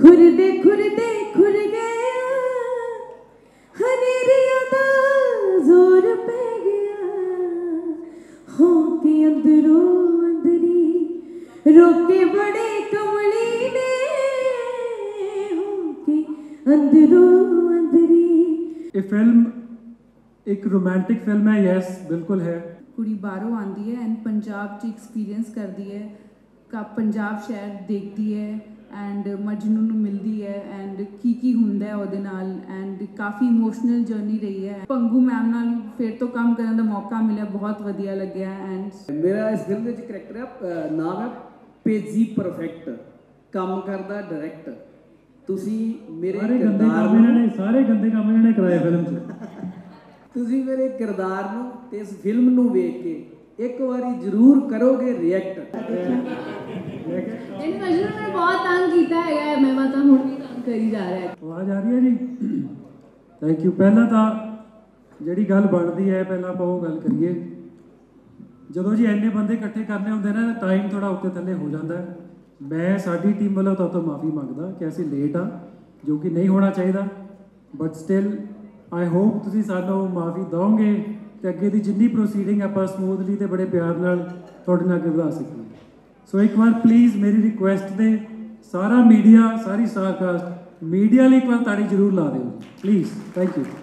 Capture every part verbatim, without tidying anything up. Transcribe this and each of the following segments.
खुरदे खुरदे खुर गया हनेरिया दा जोर पै गया हो के अंदरों अंदरी रोके बड़े कमली ने हो के अंदरों अंदरी। ये फिल्म एक रोमांटिक फिल्म है, यस बिल्कुल है। कुड़ी बाहरों आती है एंड पंजाब च एक्सपीरियंस करती है, का पंजाब शहर देखती है एंड मजनू नूं मिलती है एंड की की हुंदा है उहदे नाल एंड काफ़ी इमोशनल जर्नी रही है। पंगू मैम नाल फिर तो काम करने का मौका मिला, बहुत वधिया लग्या। एंड मेरा इस फिल्म में करैक्टर है, नाम है पेजी परफेक्ट, काम करदा डायरैक्ट। तुसी मेरे किरदार ने सारे गंदे काम इन्होंने कराए फिल्म च तुसी मेरे किरदार नूं ते इस फिल्म नूं वेख के एक बारी जरूर करोगे रिएक्ट। इन मजनू ने बहुत तंग कीता है, मैं बता हुण भी तंग करी जा रहा है। आवाज आ रही है जी? Thank you. पहला तो ਜਿਹੜੀ ਗੱਲ ਬਣਦੀ ਹੈ ਪਹਿਲਾਂ ਆਪਾਂ ਉਹ ਗੱਲ ਕਰੀਏ। ਜਦੋਂ ਜੀ ਇੰਨੇ ਬੰਦੇ ਇਕੱਠੇ ਕਰਨੇ ਹੁੰਦੇ ਨੇ ਟਾਈਮ ਥੋੜਾ ਉੱਤੇ ਥੱਲੇ ਹੋ ਜਾਂਦਾ ਹੈ। ਮੈਂ ਸਾਡੀ ਟੀਮ ਵੱਲੋਂ ਤਾਂ ਤੋਂ ਮਾਫੀ ਮੰਗਦਾ ਕਿ ਅਸੀਂ ਲੇਟ ਆ, ਜੋ ਕਿ ਨਹੀਂ ਹੋਣਾ ਚਾਹੀਦਾ, ਬਟ ਸਟਿਲ ਆਈ ਹੋਪ ਤੁਸੀਂ ਸਾਨੂੰ ਮਾਫੀ ਦਿਓਗੇ ਤੇ ਅੱਗੇ ਦੀ ਜਿੰਨੀ ਪ੍ਰੋਸੀਡਿੰਗ ਆਪਾਂ ਸਮੂਥਲੀ ਤੇ ਬੜੇ ਪਿਆਰ ਨਾਲ ਤੁਹਾਡੇ ਨਾਲ ਅੱਗੇ ਵਧਾ ਸਕੀਏ। ਸੋ ਇੱਕ ਵਾਰ ਪਲੀਜ਼ ਮੇਰੀ ਰਿਕੁਐਸਟ ਦੇ ਸਾਰਾ ਮੀਡੀਆ, ਸਾਰੀ ਸਟਾਰਕਾਸਟ ਮੀਡੀਆ ਲਈ ਇੱਕ ਵਾਰ ਤਾੜੀ ਜ਼ਰੂਰ ਲਾ ਦਿਓ ਪਲੀਜ਼। Thank you.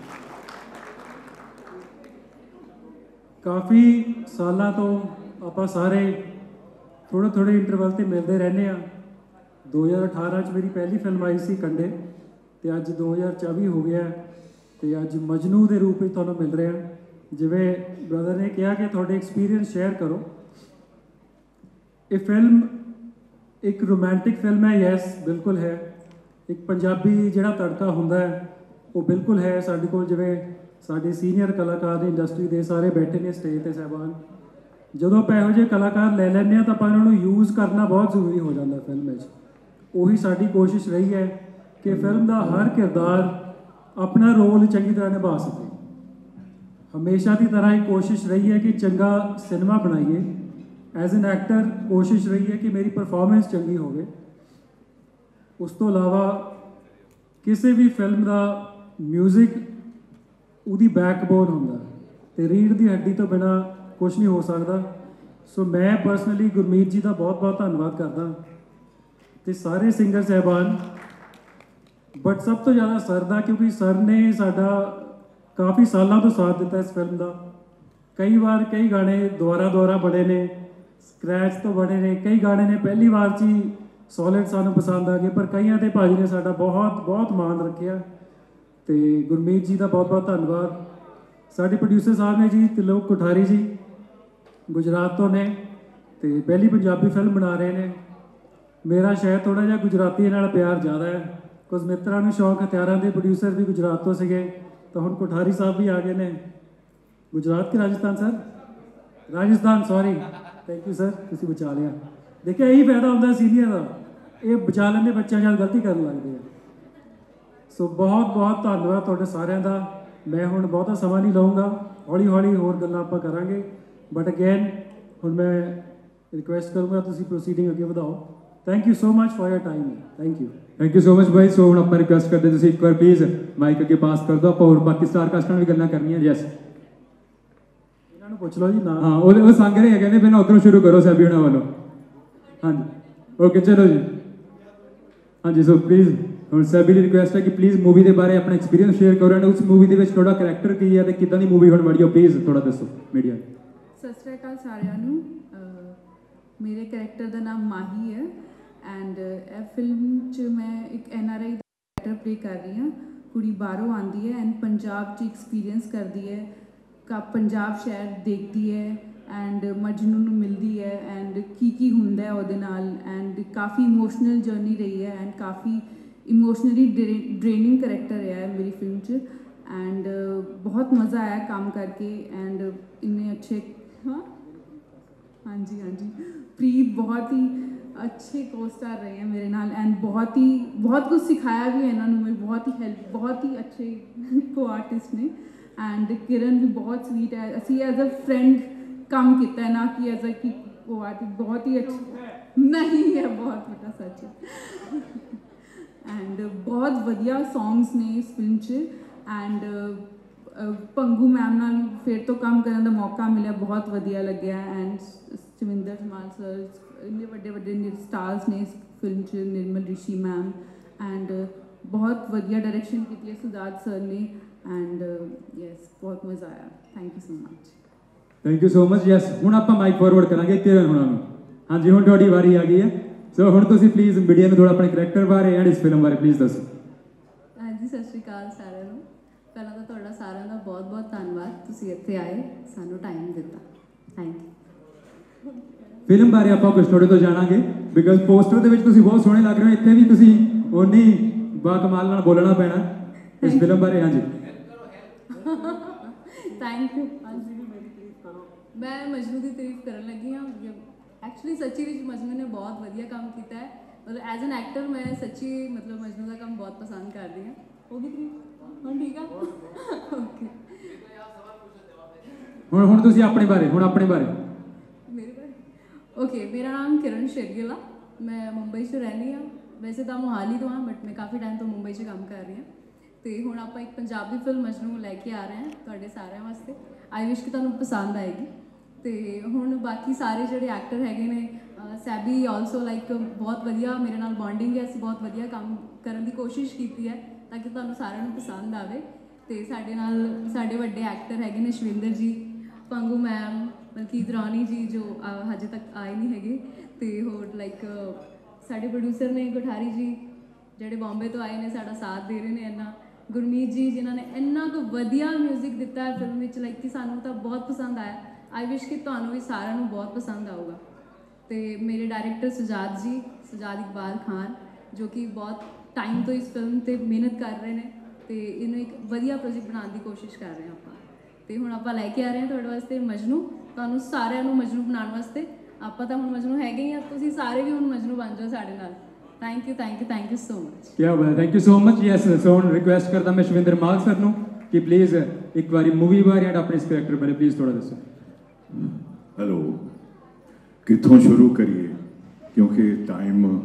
ਕਾਫੀ ਸਾਲਾਂ ਤੋਂ ਆਪਾਂ ਸਾਰੇ ਥੋੜ੍ਹੇ ਥੋੜ੍ਹੇ ਇੰਟਰਵਲ 'ਤੇ ਮਿਲਦੇ ਰਹਿੰਦੇ ਹਾਂ। ਦੋ ਹਜ਼ਾਰ ਅਠਾਰਾਂ 'ਚ ਮੇਰੀ ਪਹਿਲੀ ਫਿਲਮ ਆਈ ਸੀ ਕੰਡੇ, ਅਤੇ ਅੱਜ ਦੋ ਹਜ਼ਾਰ ਚੌਵੀ ਹੋ ਗਿਆ ਅਤੇ ਅੱਜ ਮਜਨੂ ਦੇ ਰੂਪ ਵਿੱਚ ਤੁਹਾਨੂੰ ਮਿਲ ਰਿਹਾ। ਜਿਵੇਂ ਬ੍ਰਦਰ ਨੇ ਕਿਹਾ ਕਿ ਤੁਹਾਡੇ ਐਕਸਪੀਰੀਅੰਸ ਸ਼ੇਅਰ ਕਰੋ। ਇਹ ਫਿਲਮ ਇੱਕ ਰੋਮਾਂਟਿਕ ਫਿਲਮ ਹੈ, ਯੈਸ ਬਿਲਕੁਲ ਹੈ। ਇੱਕ ਪੰਜਾਬੀ ਜਿਹੜਾ ਤੜਕਾ ਹੁੰਦਾ ਹੈ ਉਹ ਬਿਲਕੁਲ ਹੈ ਸਾਡੇ ਕੋਲ। ਜਿਵੇਂ ਸਾਡੇ ਸੀਨੀਅਰ ਕਲਾਕਾਰ ਨੇ ਇੰਡਸਟਰੀ ਦੇ ਸਾਰੇ ਬੈਠੇ ਨੇ ਸਟੇਜ 'ਤੇ ਸਾਹਿਬਾਨ, ਜਦੋਂ ਆਪਾਂ ਇਹੋ ਜਿਹੇ ਕਲਾਕਾਰ ਲੈ ਲੈਂਦੇ ਹਾਂ ਤਾਂ ਆਪਾਂ ਇਹਨਾਂ ਨੂੰ ਯੂਜ਼ ਕਰਨਾ ਬਹੁਤ ਜ਼ਰੂਰੀ ਹੋ ਜਾਂਦਾ ਫਿਲਮ ਵਿੱਚ। ਉਹੀ ਸਾਡੀ ਕੋਸ਼ਿਸ਼ ਰਹੀ ਹੈ ਕਿ ਫਿਲਮ ਦਾ ਹਰ ਕਿਰਦਾਰ ਆਪਣਾ ਰੋਲ ਚੰਗੀ ਤਰ੍ਹਾਂ ਨਿਭਾ ਸਕੇ। ਹਮੇਸ਼ਾ ਦੀ ਤਰ੍ਹਾਂ ਹੀ ਕੋਸ਼ਿਸ਼ ਰਹੀ ਹੈ ਕਿ ਚੰਗਾ ਸਿਨੇਮਾ ਬਣਾਈਏ। ਐਜ਼ ਐਨ ਐਕਟਰ ਕੋਸ਼ਿਸ਼ ਰਹੀ ਹੈ ਕਿ ਮੇਰੀ ਪਰਫਾਰਮੈਂਸ ਚੰਗੀ ਹੋਵੇ। ਉਸ ਤੋਂ ਇਲਾਵਾ ਕਿਸੇ ਵੀ ਫਿਲਮ ਦਾ ਮਿਊਜ਼ਿਕ ਉਹਦੀ ਬੈਕਬੋਨ ਹੁੰਦਾ ਅਤੇ ਰੀੜ੍ਹ ਦੀ ਹੱਡੀ ਤੋਂ ਬਿਨਾਂ ਕੁਛ ਨਹੀਂ ਹੋ ਸਕਦਾ। ਸੋ ਮੈਂ ਪਰਸਨਲੀ ਗੁਰਮੀਤ ਜੀ ਦਾ ਬਹੁਤ ਬਹੁਤ ਧੰਨਵਾਦ ਕਰਦਾ ਅਤੇ ਸਾਰੇ ਸਿੰਗਰ ਸਾਹਿਬਾਨ, ਬਟ ਸਭ ਤੋਂ ਜ਼ਿਆਦਾ ਸਰ ਦਾ, ਕਿਉਂਕਿ ਸਰ ਨੇ ਸਾਡਾ ਕਾਫੀ ਸਾਲਾਂ ਤੋਂ ਸਾਥ ਦਿੱਤਾ ਇਸ ਫਿਲਮ ਦਾ। ਕਈ ਵਾਰ ਕਈ ਗਾਣੇ ਦੁਆਰਾ ਦੁਆਰਾ ਬਣੇ ਨੇ, ਸਕ੍ਰੈਚ ਤੋਂ ਬਣੇ ਨੇ, ਕਈ ਗਾਣੇ ਨੇ ਪਹਿਲੀ ਵਾਰ 'ਚ ਹੀ ਸੋਲਿਡ ਸਾਨੂੰ ਪਸੰਦ ਆ ਗਏ, ਪਰ ਕਈਆਂ 'ਤੇ ਭਾਜੀ ਨੇ ਸਾਡਾ ਬਹੁਤ ਬਹੁਤ ਮਾਣ ਰੱਖਿਆ। ਅਤੇ ਗੁਰਮੀਤ ਜੀ ਦਾ ਬਹੁਤ ਬਹੁਤ ਧੰਨਵਾਦ। ਸਾਡੇ ਪ੍ਰੋਡਿਊਸਰ ਸਾਹਿਬ ਨੇ ਜੀ ਤਿਲੋਕ ਕੋਠਾਰੀ ਜੀ, ਗੁਜਰਾਤ ਤੋਂ ਨੇ ਅਤੇ ਪਹਿਲੀ ਪੰਜਾਬੀ ਫਿਲਮ ਬਣਾ ਰਹੇ ਨੇ। ਮੇਰਾ ਸ਼ਾਇਦ ਥੋੜ੍ਹਾ ਜਿਹਾ ਗੁਜਰਾਤੀ ਨਾਲ ਪਿਆਰ ਜ਼ਿਆਦਾ ਹੈ, ਕੁਝ ਮਿੱਤਰਾਂ ਨੂੰ ਸ਼ੌਕ ਹਥਿਆਰਾਂ ਦੇ ਪ੍ਰੋਡਿਊਸਰ ਵੀ ਗੁਜਰਾਤ ਤੋਂ ਸੀਗੇ, ਤਾਂ ਹੁਣ ਕੋਠਾਰੀ ਸਾਹਿਬ ਵੀ ਆ ਗਏ ਨੇ। ਗੁਜਰਾਤ ਕਿ Rajasthan sir? Rajasthan, sorry, thank you sir, ਤੁਸੀਂ ਬਚਾ ਲਿਆ। ਦੇਖਿਆ ਇਹੀ ਫਾਇਦਾ ਹੁੰਦਾ ਸੀਨੀਅਰ ਦਾ, ਇਹ ਬਚਾ ਲੈਂਦੇ ਬੱਚਿਆਂ ਨਾਲ ਗਲਤੀ ਕਰਨ ਲੱਗਦੇ ਆ। ਸੋ ਬਹੁਤ ਬਹੁਤ ਧੰਨਵਾਦ ਤੁਹਾਡੇ ਸਾਰਿਆਂ ਦਾ। ਮੈਂ ਹੁਣ ਬਹੁਤਾ ਸਮਾਂ ਨਹੀਂ ਲਊਂਗਾ, ਹੌਲੀ ਹੌਲੀ ਹੋਰ ਗੱਲਾਂ ਆਪਾਂ ਕਰਾਂਗੇ, ਬਟ ਅਗੇਨ ਹੁਣ ਮੈਂ ਰਿਕੁਐਸਟ ਕਰੂੰਗਾ ਤੁਸੀਂ ਪ੍ਰੋਸੀਡਿੰਗ ਅੱਗੇ ਵਧਾਓ। Thank you so much for your time. Thank you thank you so much भाई। सो हम ਆਪਾਂ ਰਿਕੁਐਸਟ ਕਰਦੇ ਤੁਸੀਂ ਇੱਕ ਵਾਰ ਪਲੀਜ਼ ਮਾਈਕ ਅੱਗੇ ਪਾਸ ਕਰ ਦਿਓ, ਆਪਾਂ ਹੋਰ ਬਾਕੀ ਸਟਾਰ ਕਾਸਟਾਂ ਨਾਲ ਵੀ ਗੱਲਾਂ ਕਰਨੀਆਂ। ਯੈਸ, ਇਹਨਾਂ ਨੂੰ ਪੁੱਛ ਲਓ ਜੀ ਨਾ। ਹਾਂ, ਉਹ ਉਹ ਸੰਗ ਰਹੇ ਕਹਿੰਦੇ ਫਿਰ ਉੱਧਰੋਂ ਸ਼ੁਰੂ ਕਰੋ ਸੈਬੀ ਉਹਨਾਂ ਵੱਲੋਂ। ਹਾਂਜੀ ਓਕੇ ਚਲੋ ਜੀ। ਹਾਂਜੀ ਸੋ ਪਲੀਜ਼ ਹੁਣ ਸੈਬੀ ਦੀ ਰਿਕੁਐਸਟ ਹੈ ਕਿ ਪਲੀਜ਼ ਮੂਵੀ ਦੇ ਬਾਰੇ ਆਪਣਾ ਐਕਸਪੀਰੀਅੰਸ ਸ਼ੇਅਰ ਕਰੋ ਐਂਡ ਉਸ ਮੂਵੀ ਦੇ ਵਿੱਚ ਤੁਹਾਡਾ ਕਰੈਕਟਰ ਕੀ ਹੈ ਅਤੇ ਕਿੱਦਾਂ ਦੀ ਮੂਵੀ ਹੋਣ ਵਾਲੀ ਹੈ, ਪਲੀਜ਼ ਥੋੜਾ ਦੱਸੋ ਮੀਡੀਆ। ਸਤਿ ਸ਼੍ਰੀ ਅਕਾਲ ਸਾਰਿਆਂ ਨੂੰ। ਮੇਰੇ ਕਰੈਕਟਰ ਦਾ ਨਾਮ ਮਾਹੀ ਹੈ ਐਂਡ ਇਹ ਫਿਲਮ 'ਚ ਮੈਂ ਇੱਕ ਐਨ ਆਰ ਆਈ ਦਾ ਕਰੈਕਟਰ ਪਲੇ ਕਰ ਰਹੀ ਹਾਂ। ਕੁੜੀ ਬਾਹਰੋਂ ਆਉਂਦੀ ਹੈ ਐਂਡ ਪੰਜਾਬ 'ਚ ਐਕਸਪੀਰੀਅੰਸ ਕਰਦੀ ਹੈ, ਕਾ ਪੰਜਾਬ ਸ਼ਹਿਰ ਦੇਖਦੀ ਹੈ ਐਂਡ ਮਜਨੂ ਨੂੰ ਮਿਲਦੀ ਹੈ ਐਂਡ ਕੀ ਕੀ ਹੁੰਦਾ ਹੈ ਉਹਦੇ ਨਾਲ ਐਂਡ ਕਾफ़ी ਇਮੋਸ਼ਨਲ ਜਰਨੀ ਰਹੀ ਹੈ ਐਂਡ ਕਾफ़ी ਇਮੋਸ਼ਨਲੀ ਡਰੇਨਿੰਗ ਕਰੈਕਟਰ ਰਿਹਾ ਹੈ ਮੇਰੀ ਫਿਲਮ 'ਚ ਐਂਡ ਬਹੁਤ ਮਜ਼ਾ ਆਇਆ ਕੰਮ ਕਰਕੇ ਐਂਡ ਇੰਨੇ ਅੱਛੇ, ਹਾਂ ਹਾਂਜੀ ਹਾਂਜੀ ਪ੍ਰੀਤ ਬਹੁਤ ਹੀ अच्छे को स्टार रहे हैं मेरे नाल एंड बहुत ही बहुत कुछ सिखाया भी है इन्होंने मुझे, बहुत ही हेल्प, बहुत ही अच्छे को आर्टिस्ट ने एंड किरण भी बहुत स्वीट है। असी एज अ फ्रेंड काम किया है ना कि एज अ की को आर्टिस्ट, बहुत ही अच्छा नहीं है, बहुत बड़ा सच है ਐਂਡ ਬਹੁਤ ਵਧੀਆ ਸੌਂਗਸ ਨੇ ਇਸ ਫਿਲਮ 'ਚ ਐਂਡ ਪੰਗੂ ਮੈਮ ਨਾਲ ਫਿਰ ਤੋਂ ਕੰਮ ਕਰਨ ਦਾ ਮੌਕਾ ਮਿਲਿਆ, ਬਹੁਤ ਵਧੀਆ ਲੱਗਿਆ ਐਂਡ ਚਮਿੰਦਰ ਧਮਾਲ ਸਰ, ਇੰਨੇ ਵੱਡੇ ਵੱਡੇ ਸਟਾਰਸ ਨੇ ਇਸ ਫਿਲਮ 'ਚ, ਨਿਰਮਲ ਰਿਸ਼ੀ ਮੈਮ ਐਂਡ ਬਹੁਤ ਵਧੀਆ ਡਾਇਰੈਕਸ਼ਨ ਕੀਤੀ ਹੈ ਸੁਜਾਤ ਸਰ ਨੇ ਐਂਡ ਯੈਸ ਬਹੁਤ ਮਜ਼ਾ ਆਇਆ। Thank you so much. Thank you so much. Yes, ਹੁਣ ਆਪਾਂ ਮਾਈਕ ਫਾਰਵਰਡ ਕਰਾਂਗੇ ਕਿਰਨ ਹੁਣਾਂ ਨੂੰ। ਹਾਂਜੀ, ਹੁਣ ਤੁਹਾਡੀ ਵਾਰੀ ਆ ਗਈ ਹੈ। ਸੋ ਹੁਣ ਤੁਸੀਂ ਪਲੀਜ਼ ਮੀਡੀਆ ਨੂੰ ਥੋੜਾ ਆਪਣੇ ਕਰੈਕਟਰ ਬਾਰੇ ਐਂਡ ਇਸ ਫਿਲਮ ਬਾਰੇ ਪਲੀਜ਼ ਦੱਸੋ। ਹਾਂਜੀ, ਸਤਿ ਸ਼੍ਰੀ ਅਕਾਲ ਸਾਰਿਆਂ ਨੂੰ। ਪਹਿਲਾਂ ਤਾਂ ਤੁਹਾਡਾ ਸਾਰਿਆਂ ਦਾ ਬਹੁਤ ਬਹੁਤ ਧੰਨਵਾਦ, ਤੁਸੀਂ ਇੱਥੇ ਆਏ, ਸਾਨੂੰ ਟਾਈਮ ਦਿੱਤਾ। Thank you. ਫਿਲਮ ਬਾਰੇ ਆਪਾਂ ਕੁਝ ਥੋੜੇ ਤੋਂ ਜਾਣਾਂਗੇ ਬਿਕਾਜ਼ ਪੋਸਟਰ ਦੇ ਵਿੱਚ ਤੁਸੀਂ ਬਹੁਤ ਸੋਹਣੇ ਲੱਗ ਰਹੇ ਹੋ, ਇੱਥੇ ਵੀ ਤੁਸੀਂ ਓਨੀ ਬਾ ਕਮਾਲ ਨਾਲ ਬੋਲਣਾ ਪੈਣਾ ਇਸ ਫਿਲਮ ਬਾਰੇ। ਹਾਂਜੀ ਥੈਂਕ ਯੂ। ਮੈਂ ਮਜਨੂ ਦੀ ਤਾਰੀਫ ਕਰਨ ਲੱਗੀ ਹਾਂ। ਐਕਚੁਅਲੀ ਸੱਚੀ ਵਿੱਚ ਮਜਨੂ ਨੇ ਬਹੁਤ ਵਧੀਆ ਕੰਮ ਕੀਤਾ ਹੈ। ਮਤਲਬ ਐਜ਼ ਐਨ ਐਕਟਰ ਮੈਂ ਸੱਚੀ ਮਤਲਬ ਮਜਨੂ ਦਾ ਕੰਮ ਬਹੁਤ ਪਸੰਦ ਕਰਦੀ ਹਾਂ। ਉਹ ਵੀ ਤਾਰੀਫ ਹੁਣ ਠੀਕ ਆ ਓਕੇ। ਹੁਣ ਹੁਣ ਤੁਸੀਂ ਆਪਣੇ ਬਾਰੇ ਹੁਣ ਆਪਣੇ ਬਾਰੇ ਮੇਰੇ ਬਾਰੇ ਓਕੇ। ਮੇਰਾ ਨਾਮ ਕਿਰਨ ਸ਼ੇਰਗਿਲ ਆ, ਮੈਂ ਮੁੰਬਈ 'ਚ ਰਹਿੰਦੀ ਹਾਂ। ਵੈਸੇ ਤਾਂ ਮੋਹਾਲੀ ਤੋਂ ਹਾਂ ਬਟ ਮੈਂ ਕਾਫੀ ਟਾਈਮ ਤੋਂ ਮੁੰਬਈ 'ਚ ਕੰਮ ਕਰ ਰਹੀ ਹਾਂ। ਅਤੇ ਹੁਣ ਆਪਾਂ ਇੱਕ ਪੰਜਾਬੀ ਫਿਲਮ ਮਜਨੂ ਲੈ ਕੇ ਆ ਰਹੇ ਹਾਂ ਤੁਹਾਡੇ ਸਾਰਿਆਂ ਵਾਸਤੇ। ਆਈ ਵਿਸ਼ ਕਿ ਤੁਹਾਨੂੰ ਪਸੰਦ ਆਏਗੀ। ਅਤੇ ਹੁਣ ਬਾਕੀ ਸਾਰੇ ਜਿਹੜੇ ਐਕਟਰ ਹੈਗੇ ਨੇ, ਸੈਬੀ ਆਲਸੋ ਲਾਈਕ ਬਹੁਤ ਵਧੀਆ ਮੇਰੇ ਨਾਲ ਬੌਂਡਿੰਗ ਹੈ। ਅਸੀਂ ਬਹੁਤ ਵਧੀਆ ਕੰਮ ਕਰਨ ਦੀ ਕੋਸ਼ਿਸ਼ ਕੀਤੀ ਹੈ ਤਾਂ ਕਿ ਤੁਹਾਨੂੰ ਸਾਰਿਆਂ ਨੂੰ ਪਸੰਦ ਆਵੇ। ਅਤੇ ਸਾਡੇ ਨਾਲ ਸਾਡੇ ਵੱਡੇ ਐਕਟਰ ਹੈਗੇ ਨੇ ਸ਼ਵਿੰਦਰ ਜੀ, ਪੰਗੂ ਮੈਮ, ਮਲਕੀਤ ਰਾਣੀ ਜੀ ਜੋ ਹਜੇ ਤੱਕ ਆਏ ਨਹੀਂ ਹੈਗੇ, ਅਤੇ ਹੋਰ ਲਾਈਕ ਸਾਡੇ ਪ੍ਰੋਡਿਊਸਰ ਨੇ ਕੋਠਾਰੀ ਜੀ ਜਿਹੜੇ ਬੰਬੇ ਤੋਂ ਆਏ ਨੇ, ਸਾਡਾ ਸਾਥ ਦੇ ਰਹੇ ਨੇ ਇੰਨਾ, ਗੁਰਮੀਤ ਜੀ ਜਿਨ੍ਹਾਂ ਨੇ ਇੰਨਾ ਕੁ ਵਧੀਆ ਮਿਊਜ਼ਿਕ ਦਿੱਤਾ ਹੈ ਫਿਲਮ ਵਿੱਚ ਲਾਈਕ ਕਿ ਸਾਨੂੰ ਤਾਂ ਬਹੁਤ ਪਸੰਦ ਆਇਆ। ਆਈ ਵਿਸ਼ ਕਿ ਤੁਹਾਨੂੰ ਵੀ ਸਾਰਿਆਂ ਨੂੰ ਬਹੁਤ ਪਸੰਦ ਆਊਗਾ। ਅਤੇ ਮੇਰੇ ਡਾਇਰੈਕਟਰ ਸੁਜਾਤ ਜੀ, ਸੁਜਾਤ ਇਕਬਾਲ ਖਾਨ, ਜੋ ਕਿ ਬਹੁਤ ਟਾਈਮ ਤੋਂ ਇਸ ਫਿਲਮ 'ਤੇ ਮਿਹਨਤ ਕਰ ਰਹੇ ਨੇ ਅਤੇ ਇਹਨੂੰ ਇੱਕ ਵਧੀਆ ਪ੍ਰੋਜੈਕਟ ਬਣਾਉਣ ਦੀ ਕੋਸ਼ਿਸ਼ ਕਰ ਰਹੇ ਹਾਂ ਆਪਾਂ। ਅਤੇ ਹੁਣ ਆਪਾਂ ਲੈ ਕੇ ਆ ਰਹੇ ਹਾਂ ਤੁਹਾਡੇ ਵਾਸਤੇ ਮਜਨੂ। ਤੁਹਾਨੂੰ ਸਾਰਿਆਂ ਨੂੰ ਮਜਨੂ ਬਣਾਉਣ ਵਾਸਤੇ, ਆਪਾਂ ਤਾਂ ਹੁਣ ਮਜਨੂ ਹੈਗੇ ਹੀ ਆ, ਤੁਸੀਂ ਸਾਰੇ ਵੀ ਹੁਣ ਮਜਨੂ ਬਣ ਜਾਓ ਸਾਡੇ ਨਾਲ। Thank you thank you thank you so much. ਕੀ ਬਾਤ, thank you so much. Yes, so ਹੁਣ ਰਿਕੁਐਸਟ ਕਰਦਾ ਮੈਂ ਸ਼ਵਿੰਦਰ ਮਾਲ ਸਰ ਨੂੰ ਕਿ ਪਲੀਜ਼ ਇੱਕ ਵਾਰੀ ਮੂਵੀ ਬਾਰੇ ਐਂਡ ਆਪਣੇ ਇਸ ਕਰੈਕਟਰ ਬਾਰੇ ਪਲੀਜ਼ ਥੋੜਾ ਦੱਸੋ। ਹੈਲੋ, ਕਿੱਥੋਂ ਸ਼ੁਰੂ ਕਰੀਏ ਕਿਉਂਕਿ ਟਾਈਮ।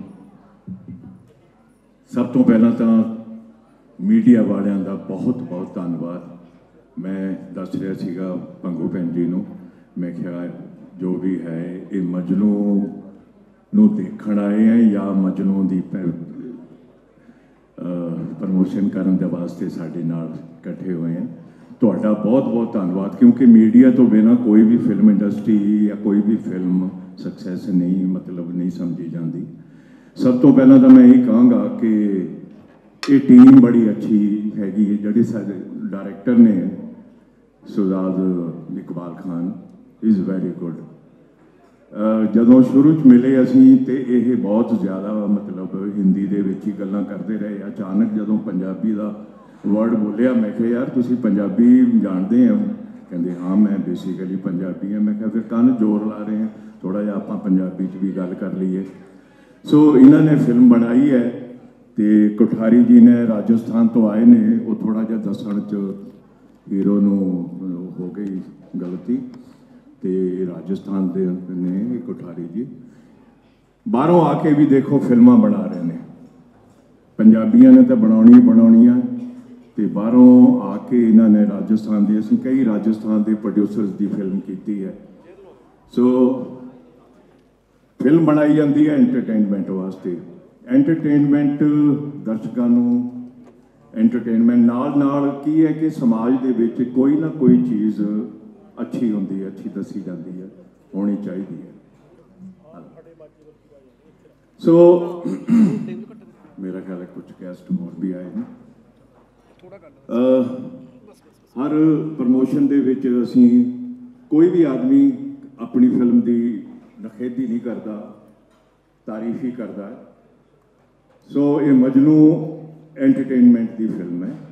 ਸਭ ਤੋਂ ਪਹਿਲਾਂ ਤਾਂ ਮੀਡੀਆ ਵਾਲਿਆਂ ਦਾ ਬਹੁਤ ਬਹੁਤ ਧੰਨਵਾਦ। ਮੈਂ ਦੱਸ ਰਿਹਾ ਸੀਗਾ ਭੰਗੂ ਭੈਣ ਜੀ ਨੂੰ, ਮੈਂ ਕਿਹਾ ਜੋ ਵੀ ਹੈ ਇਹ ਮਜਨੂ ਨੂੰ ਦੇਖਣ ਆਏ ਆ ਜਾਂ ਮਜਨੂ ਦੀ ਪ੍ਰਮੋਸ਼ਨ ਕਰਨ ਦੇ ਵਾਸਤੇ ਸਾਡੇ ਨਾਲ ਇਕੱਠੇ ਹੋਏ ਆ। ਤੁਹਾਡਾ ਬਹੁਤ ਬਹੁਤ ਧੰਨਵਾਦ ਕਿਉਂਕਿ ਮੀਡੀਆ ਤੋਂ ਬਿਨਾਂ ਕੋਈ ਵੀ ਫਿਲਮ ਇੰਡਸਟਰੀ ਜਾਂ ਕੋਈ ਵੀ ਫਿਲਮ ਸਕਸੈਸ ਨਹੀਂ ਮਤਲਬ ਨਹੀਂ ਸਮਝੀ ਜਾਂਦੀ। ਸਭ ਤੋਂ ਪਹਿਲਾਂ ਤਾਂ ਮੈਂ ਇਹ ਕਹਾਂਗਾ ਕਿ ਇਹ ਟੀਮ ਬੜੀ ਅੱਛੀ ਹੈਗੀ ਹੈ। ਜਿਹੜੇ ਸਾਡੇ ਡਾਇਰੈਕਟਰ ਨੇ Sujat Iqbal Khan is very good. ਜਦੋਂ ਸ਼ੁਰੂ 'ਚ ਮਿਲੇ ਅਸੀਂ ਤੇ ਇਹ ਬਹੁਤ ਜ਼ਿਆਦਾ ਮਤਲਬ ਹਿੰਦੀ ਦੇ ਵਿੱਚ ਹੀ ਗੱਲਾਂ ਕਰਦੇ ਰਹੇ। ਅਚਾਨਕ ਜਦੋਂ ਪੰਜਾਬੀ ਦਾ ਵਰਡ ਬੋਲਿਆ ਮੈਂ ਕਿਹਾ ਯਾਰ ਤੁਸੀਂ ਪੰਜਾਬੀ ਜਾਣਦੇ ਹੋ? ਕਹਿੰਦੇ ਹਾਂ ਮੈਂ ਬੇਸਿਕਲੀ ਪੰਜਾਬੀ ਹਾਂ। ਮੈਂ ਕਿਹਾ ਫਿਰ ਕੰਨ ਜ਼ੋਰ ਲਾ ਰਹੇ ਹਾਂ, ਥੋੜ੍ਹਾ ਜਿਹਾ ਆਪਾਂ ਪੰਜਾਬੀ 'ਚ ਵੀ ਗੱਲ ਕਰ ਲਈਏ। ਸੋ ਇਹਨਾਂ ਨੇ ਫਿਲਮ ਬਣਾਈ ਹੈ ਅਤੇ ਕੋਠਾਰੀ ਜੀ ਨੇ ਰਾਜਸਥਾਨ ਤੋਂ ਆਏ ਨੇ। ਉਹ ਥੋੜ੍ਹਾ ਜਿਹਾ ਦੱਸਣ 'ਚ ਹੀਰੋ ਨੂੰ ਹੋ ਗਈ ਗਲਤੀ ਅਤੇ ਰਾਜਸਥਾਨ ਦੇ ਨੇ ਕੋਠਾਰੀ ਜੀ। ਬਾਹਰੋਂ ਆ ਕੇ ਵੀ ਦੇਖੋ ਫਿਲਮਾਂ ਬਣਾ ਰਹੇ ਨੇ। ਪੰਜਾਬੀਆਂ ਨੇ ਤਾਂ ਬਣਾਉਣੀ ਬਣਾਉਣੀਆਂ ਅਤੇ ਬਾਹਰੋਂ ਆ ਕੇ ਇਹਨਾਂ ਨੇ ਰਾਜਸਥਾਨ ਦੀ, ਅਸੀਂ ਕਈ ਰਾਜਸਥਾਨ ਦੇ ਪ੍ਰੋਡਿਊਸਰਸ ਦੀ ਫਿਲਮ ਕੀਤੀ ਹੈ। ਸੋ ਫਿਲਮ ਬਣਾਈ ਜਾਂਦੀ ਹੈ ਐਂਟਰਟੇਨਮੈਂਟ ਵਾਸਤੇ। ਐਂਟਰਟੇਨਮੈਂਟ ਦਰਸ਼ਕਾਂ ਨੂੰ ਐਂਟਰਟੇਨਮੈਂਟ ਨਾਲ ਨਾਲ ਕੀ ਹੈ ਕਿ ਸਮਾਜ ਦੇ ਵਿੱਚ ਕੋਈ ਨਾ ਕੋਈ ਚੀਜ਼ ਅੱਛੀ ਹੁੰਦੀ ਹੈ, ਅੱਛੀ ਦੱਸੀ ਜਾਂਦੀ ਹੈ, ਹੋਣੀ ਚਾਹੀਦੀ ਹੈ। ਸੋ ਮੇਰਾ ਖਿਆਲ ਹੈ ਕੁਝ ਗੈਸਟ ਹੋਰ ਵੀ ਆਏ ਨੇ। ਹਰ ਪ੍ਰਮੋਸ਼ਨ ਦੇ ਵਿੱਚ ਅਸੀਂ ਕੋਈ ਵੀ ਆਦਮੀ ਆਪਣੀ ਫਿਲਮ ਦੀ ਨਖੇਦੀ ਨਹੀਂ ਕਰਦਾ, ਤਾਰੀਫ ਹੀ ਕਰਦਾ ਹੈ। ਸੋ ਇਹ ਮਜਨੂ ਐਂਟਰਟੇਨਮੈਂਟ ਦੀ ਫਿਲਮ ਹੈ।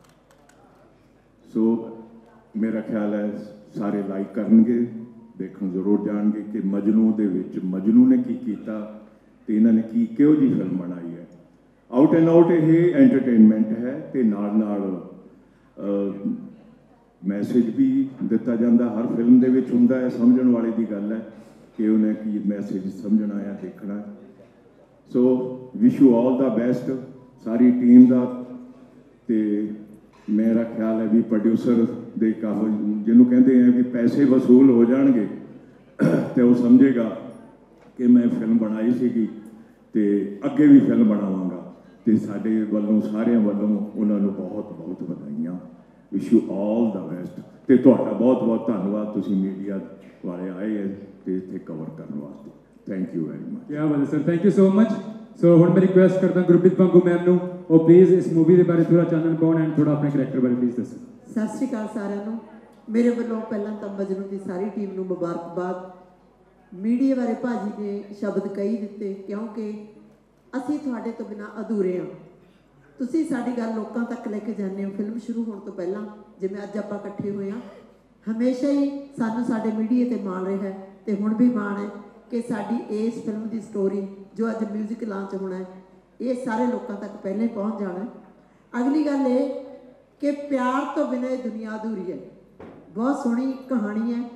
ਸੋ ਮੇਰਾ ਖਿਆਲ ਹੈ ਸਾਰੇ ਲਾਈਕ ਕਰਨਗੇ, ਦੇਖਣ ਜ਼ਰੂਰ ਜਾਣਗੇ ਕਿ ਮਜਨੂ ਦੇ ਵਿੱਚ ਮਜਨੂ ਨੇ ਕੀ ਕੀਤਾ ਅਤੇ ਇਹਨਾਂ ਨੇ ਕੀ ਕਿਹੋ ਜਿਹੀ ਫਿਲਮ ਬਣਾਈ ਹੈ। ਆਊਟ ਐਂਡ ਆਊਟ ਇਹ ਐਂਟਰਟੇਨਮੈਂਟ ਹੈ ਅਤੇ ਨਾਲ ਨਾਲ ਮੈਸੇਜ ਵੀ ਦਿੱਤਾ ਜਾਂਦਾ। ਹਰ ਫਿਲਮ ਦੇ ਵਿੱਚ ਹੁੰਦਾ ਹੈ, ਸਮਝਣ ਵਾਲੇ ਦੀ ਗੱਲ ਹੈ ਕਿ ਉਹਨੇ ਕੀ ਮੈਸੇਜ ਸਮਝਣਾ ਹੈ, ਦੇਖਣਾ। So wish you all the best. ਸਾਰੀ ਟੀਮ ਦਾ। ਤੇ ਮੇਰਾ ਖਿਆਲ ਹੈ ਵੀ ਪ੍ਰੋਡਿਊਸਰ ਦੇ ਕਾਹੋ ਜਿਹਨੂੰ ਕਹਿੰਦੇ ਆ ਵੀ ਪੈਸੇ ਵਸੂਲ ਹੋ ਜਾਣਗੇ ਤੇ ਉਹ ਸਮਝੇਗਾ ਕਿ ਮੈਂ ਫਿਲਮ ਬਣਾਈ ਸੀਗੀ ਤੇ ਅੱਗੇ ਵੀ ਫਿਲਮ ਬਣਾਵਾਂਗਾ। ਤੇ ਸਾਡੇ ਵੱਲੋਂ ਸਾਰਿਆਂ ਵੱਲੋਂ ਉਹਨਾਂ ਨੂੰ ਬਹੁਤ ਬਹੁਤ ਵਧਾਈਆਂ। Wish you all the best. ਤੇ ਤੁਹਾਡਾ ਬਹੁਤ ਬਹੁਤ ਧੰਨਵਾਦ, ਤੁਸੀਂ ਮੀਡੀਆ ਵਾਲੇ ਆਏ ਹੈ ਤੇ ਇੱਥੇ ਕਵਰ ਕਰਨ ਵਾਸਤੇ। Thank you very much. ਕੀ ਬਾਤ ਹੈ sir, thank you so much. So ਹੁਣ ਮੈਂ ਰਿਕੁਐਸਟ ਕਰਦਾ ਗੁਰਪ੍ਰੀਤ ਪੰਗੂ ਮੈਮ ਨੂੰ, ਉਹ ਪਲੀਜ਼ ਇਸ ਮੂਵੀ ਦੇ ਬਾਰੇ ਥੋੜਾ ਚਾਨਣ ਪਾਉਣ ਐਂਡ ਥੋੜਾ ਆਪਣੇ ਕਰੈਕਟਰ ਬਾਰੇ ਪਲੀਜ਼ ਦੱਸੋ। ਸਤਿ ਸ਼੍ਰੀ ਅਕਾਲ ਸਾਰਿਆਂ ਨੂੰ। ਮੇਰੇ ਵੱਲੋਂ ਪਹਿਲਾਂ ਤਾਂ ਮਜਨੂੰ ਦੀ ਸਾਰੀ ਟੀਮ ਨੂੰ ਮੁਬਾਰਕਬਾਦ। ਮੀਡੀਆ ਬਾਰੇ ਭਾਜੀ ਨੇ ਸ਼ਬਦ ਕਹੀ ਦਿੱਤੇ, ਕਿਉਂਕਿ ਅਸੀਂ ਤੁਹਾਡੇ ਤੋਂ ਬਿਨਾਂ ਅਧੂਰੇ ਹਾਂ। ਤੁਸੀਂ ਸਾਡੀ ਗੱਲ ਲੋਕਾਂ ਤੱਕ ਲੈ ਕੇ ਜਾਂਦੇ ਹੋ। ਫਿਲਮ ਸ਼ੁਰੂ ਹੋਣ ਤੋਂ ਪਹਿਲਾਂ ਜਿਵੇਂ ਅੱਜ ਆਪਾਂ ਇਕੱਠੇ ਹੋਏ ਹਾਂ, ਹਮੇਸ਼ਾ ਹੀ ਸਾਨੂੰ ਸਾਡੇ ਮੀਡੀਆ 'ਤੇ ਮਾਣ ਰਿਹਾ ਹੈ ਤੇ ਹੁਣ ਵੀ ਮਾਣ ਹੈ ਕਿ ਸਾਡੀ ਇਸ ਫਿਲਮ ਦੀ ਸਟੋਰੀ ਜੋ ਅੱਜ ਮਿਊਜ਼ਿਕ ਲਾਂਚ ਹੋਣਾ ਹੈ, ਇਹ ਸਾਰੇ ਲੋਕਾਂ ਤੱਕ ਪਹਿਲੇ ਪਹੁੰਚ ਜਾਣਾ ਹੈ। ਅਗਲੀ ਗੱਲ ਇਹ ਕਿ ਪਿਆਰ ਤੋਂ ਬਿਨਾਂ ਇਹ ਦੁਨੀਆ ਅਧੂਰੀ ਹੈ। ਬਹੁਤ ਸੋਹਣੀ ਕਹਾਣੀ ਹੈ,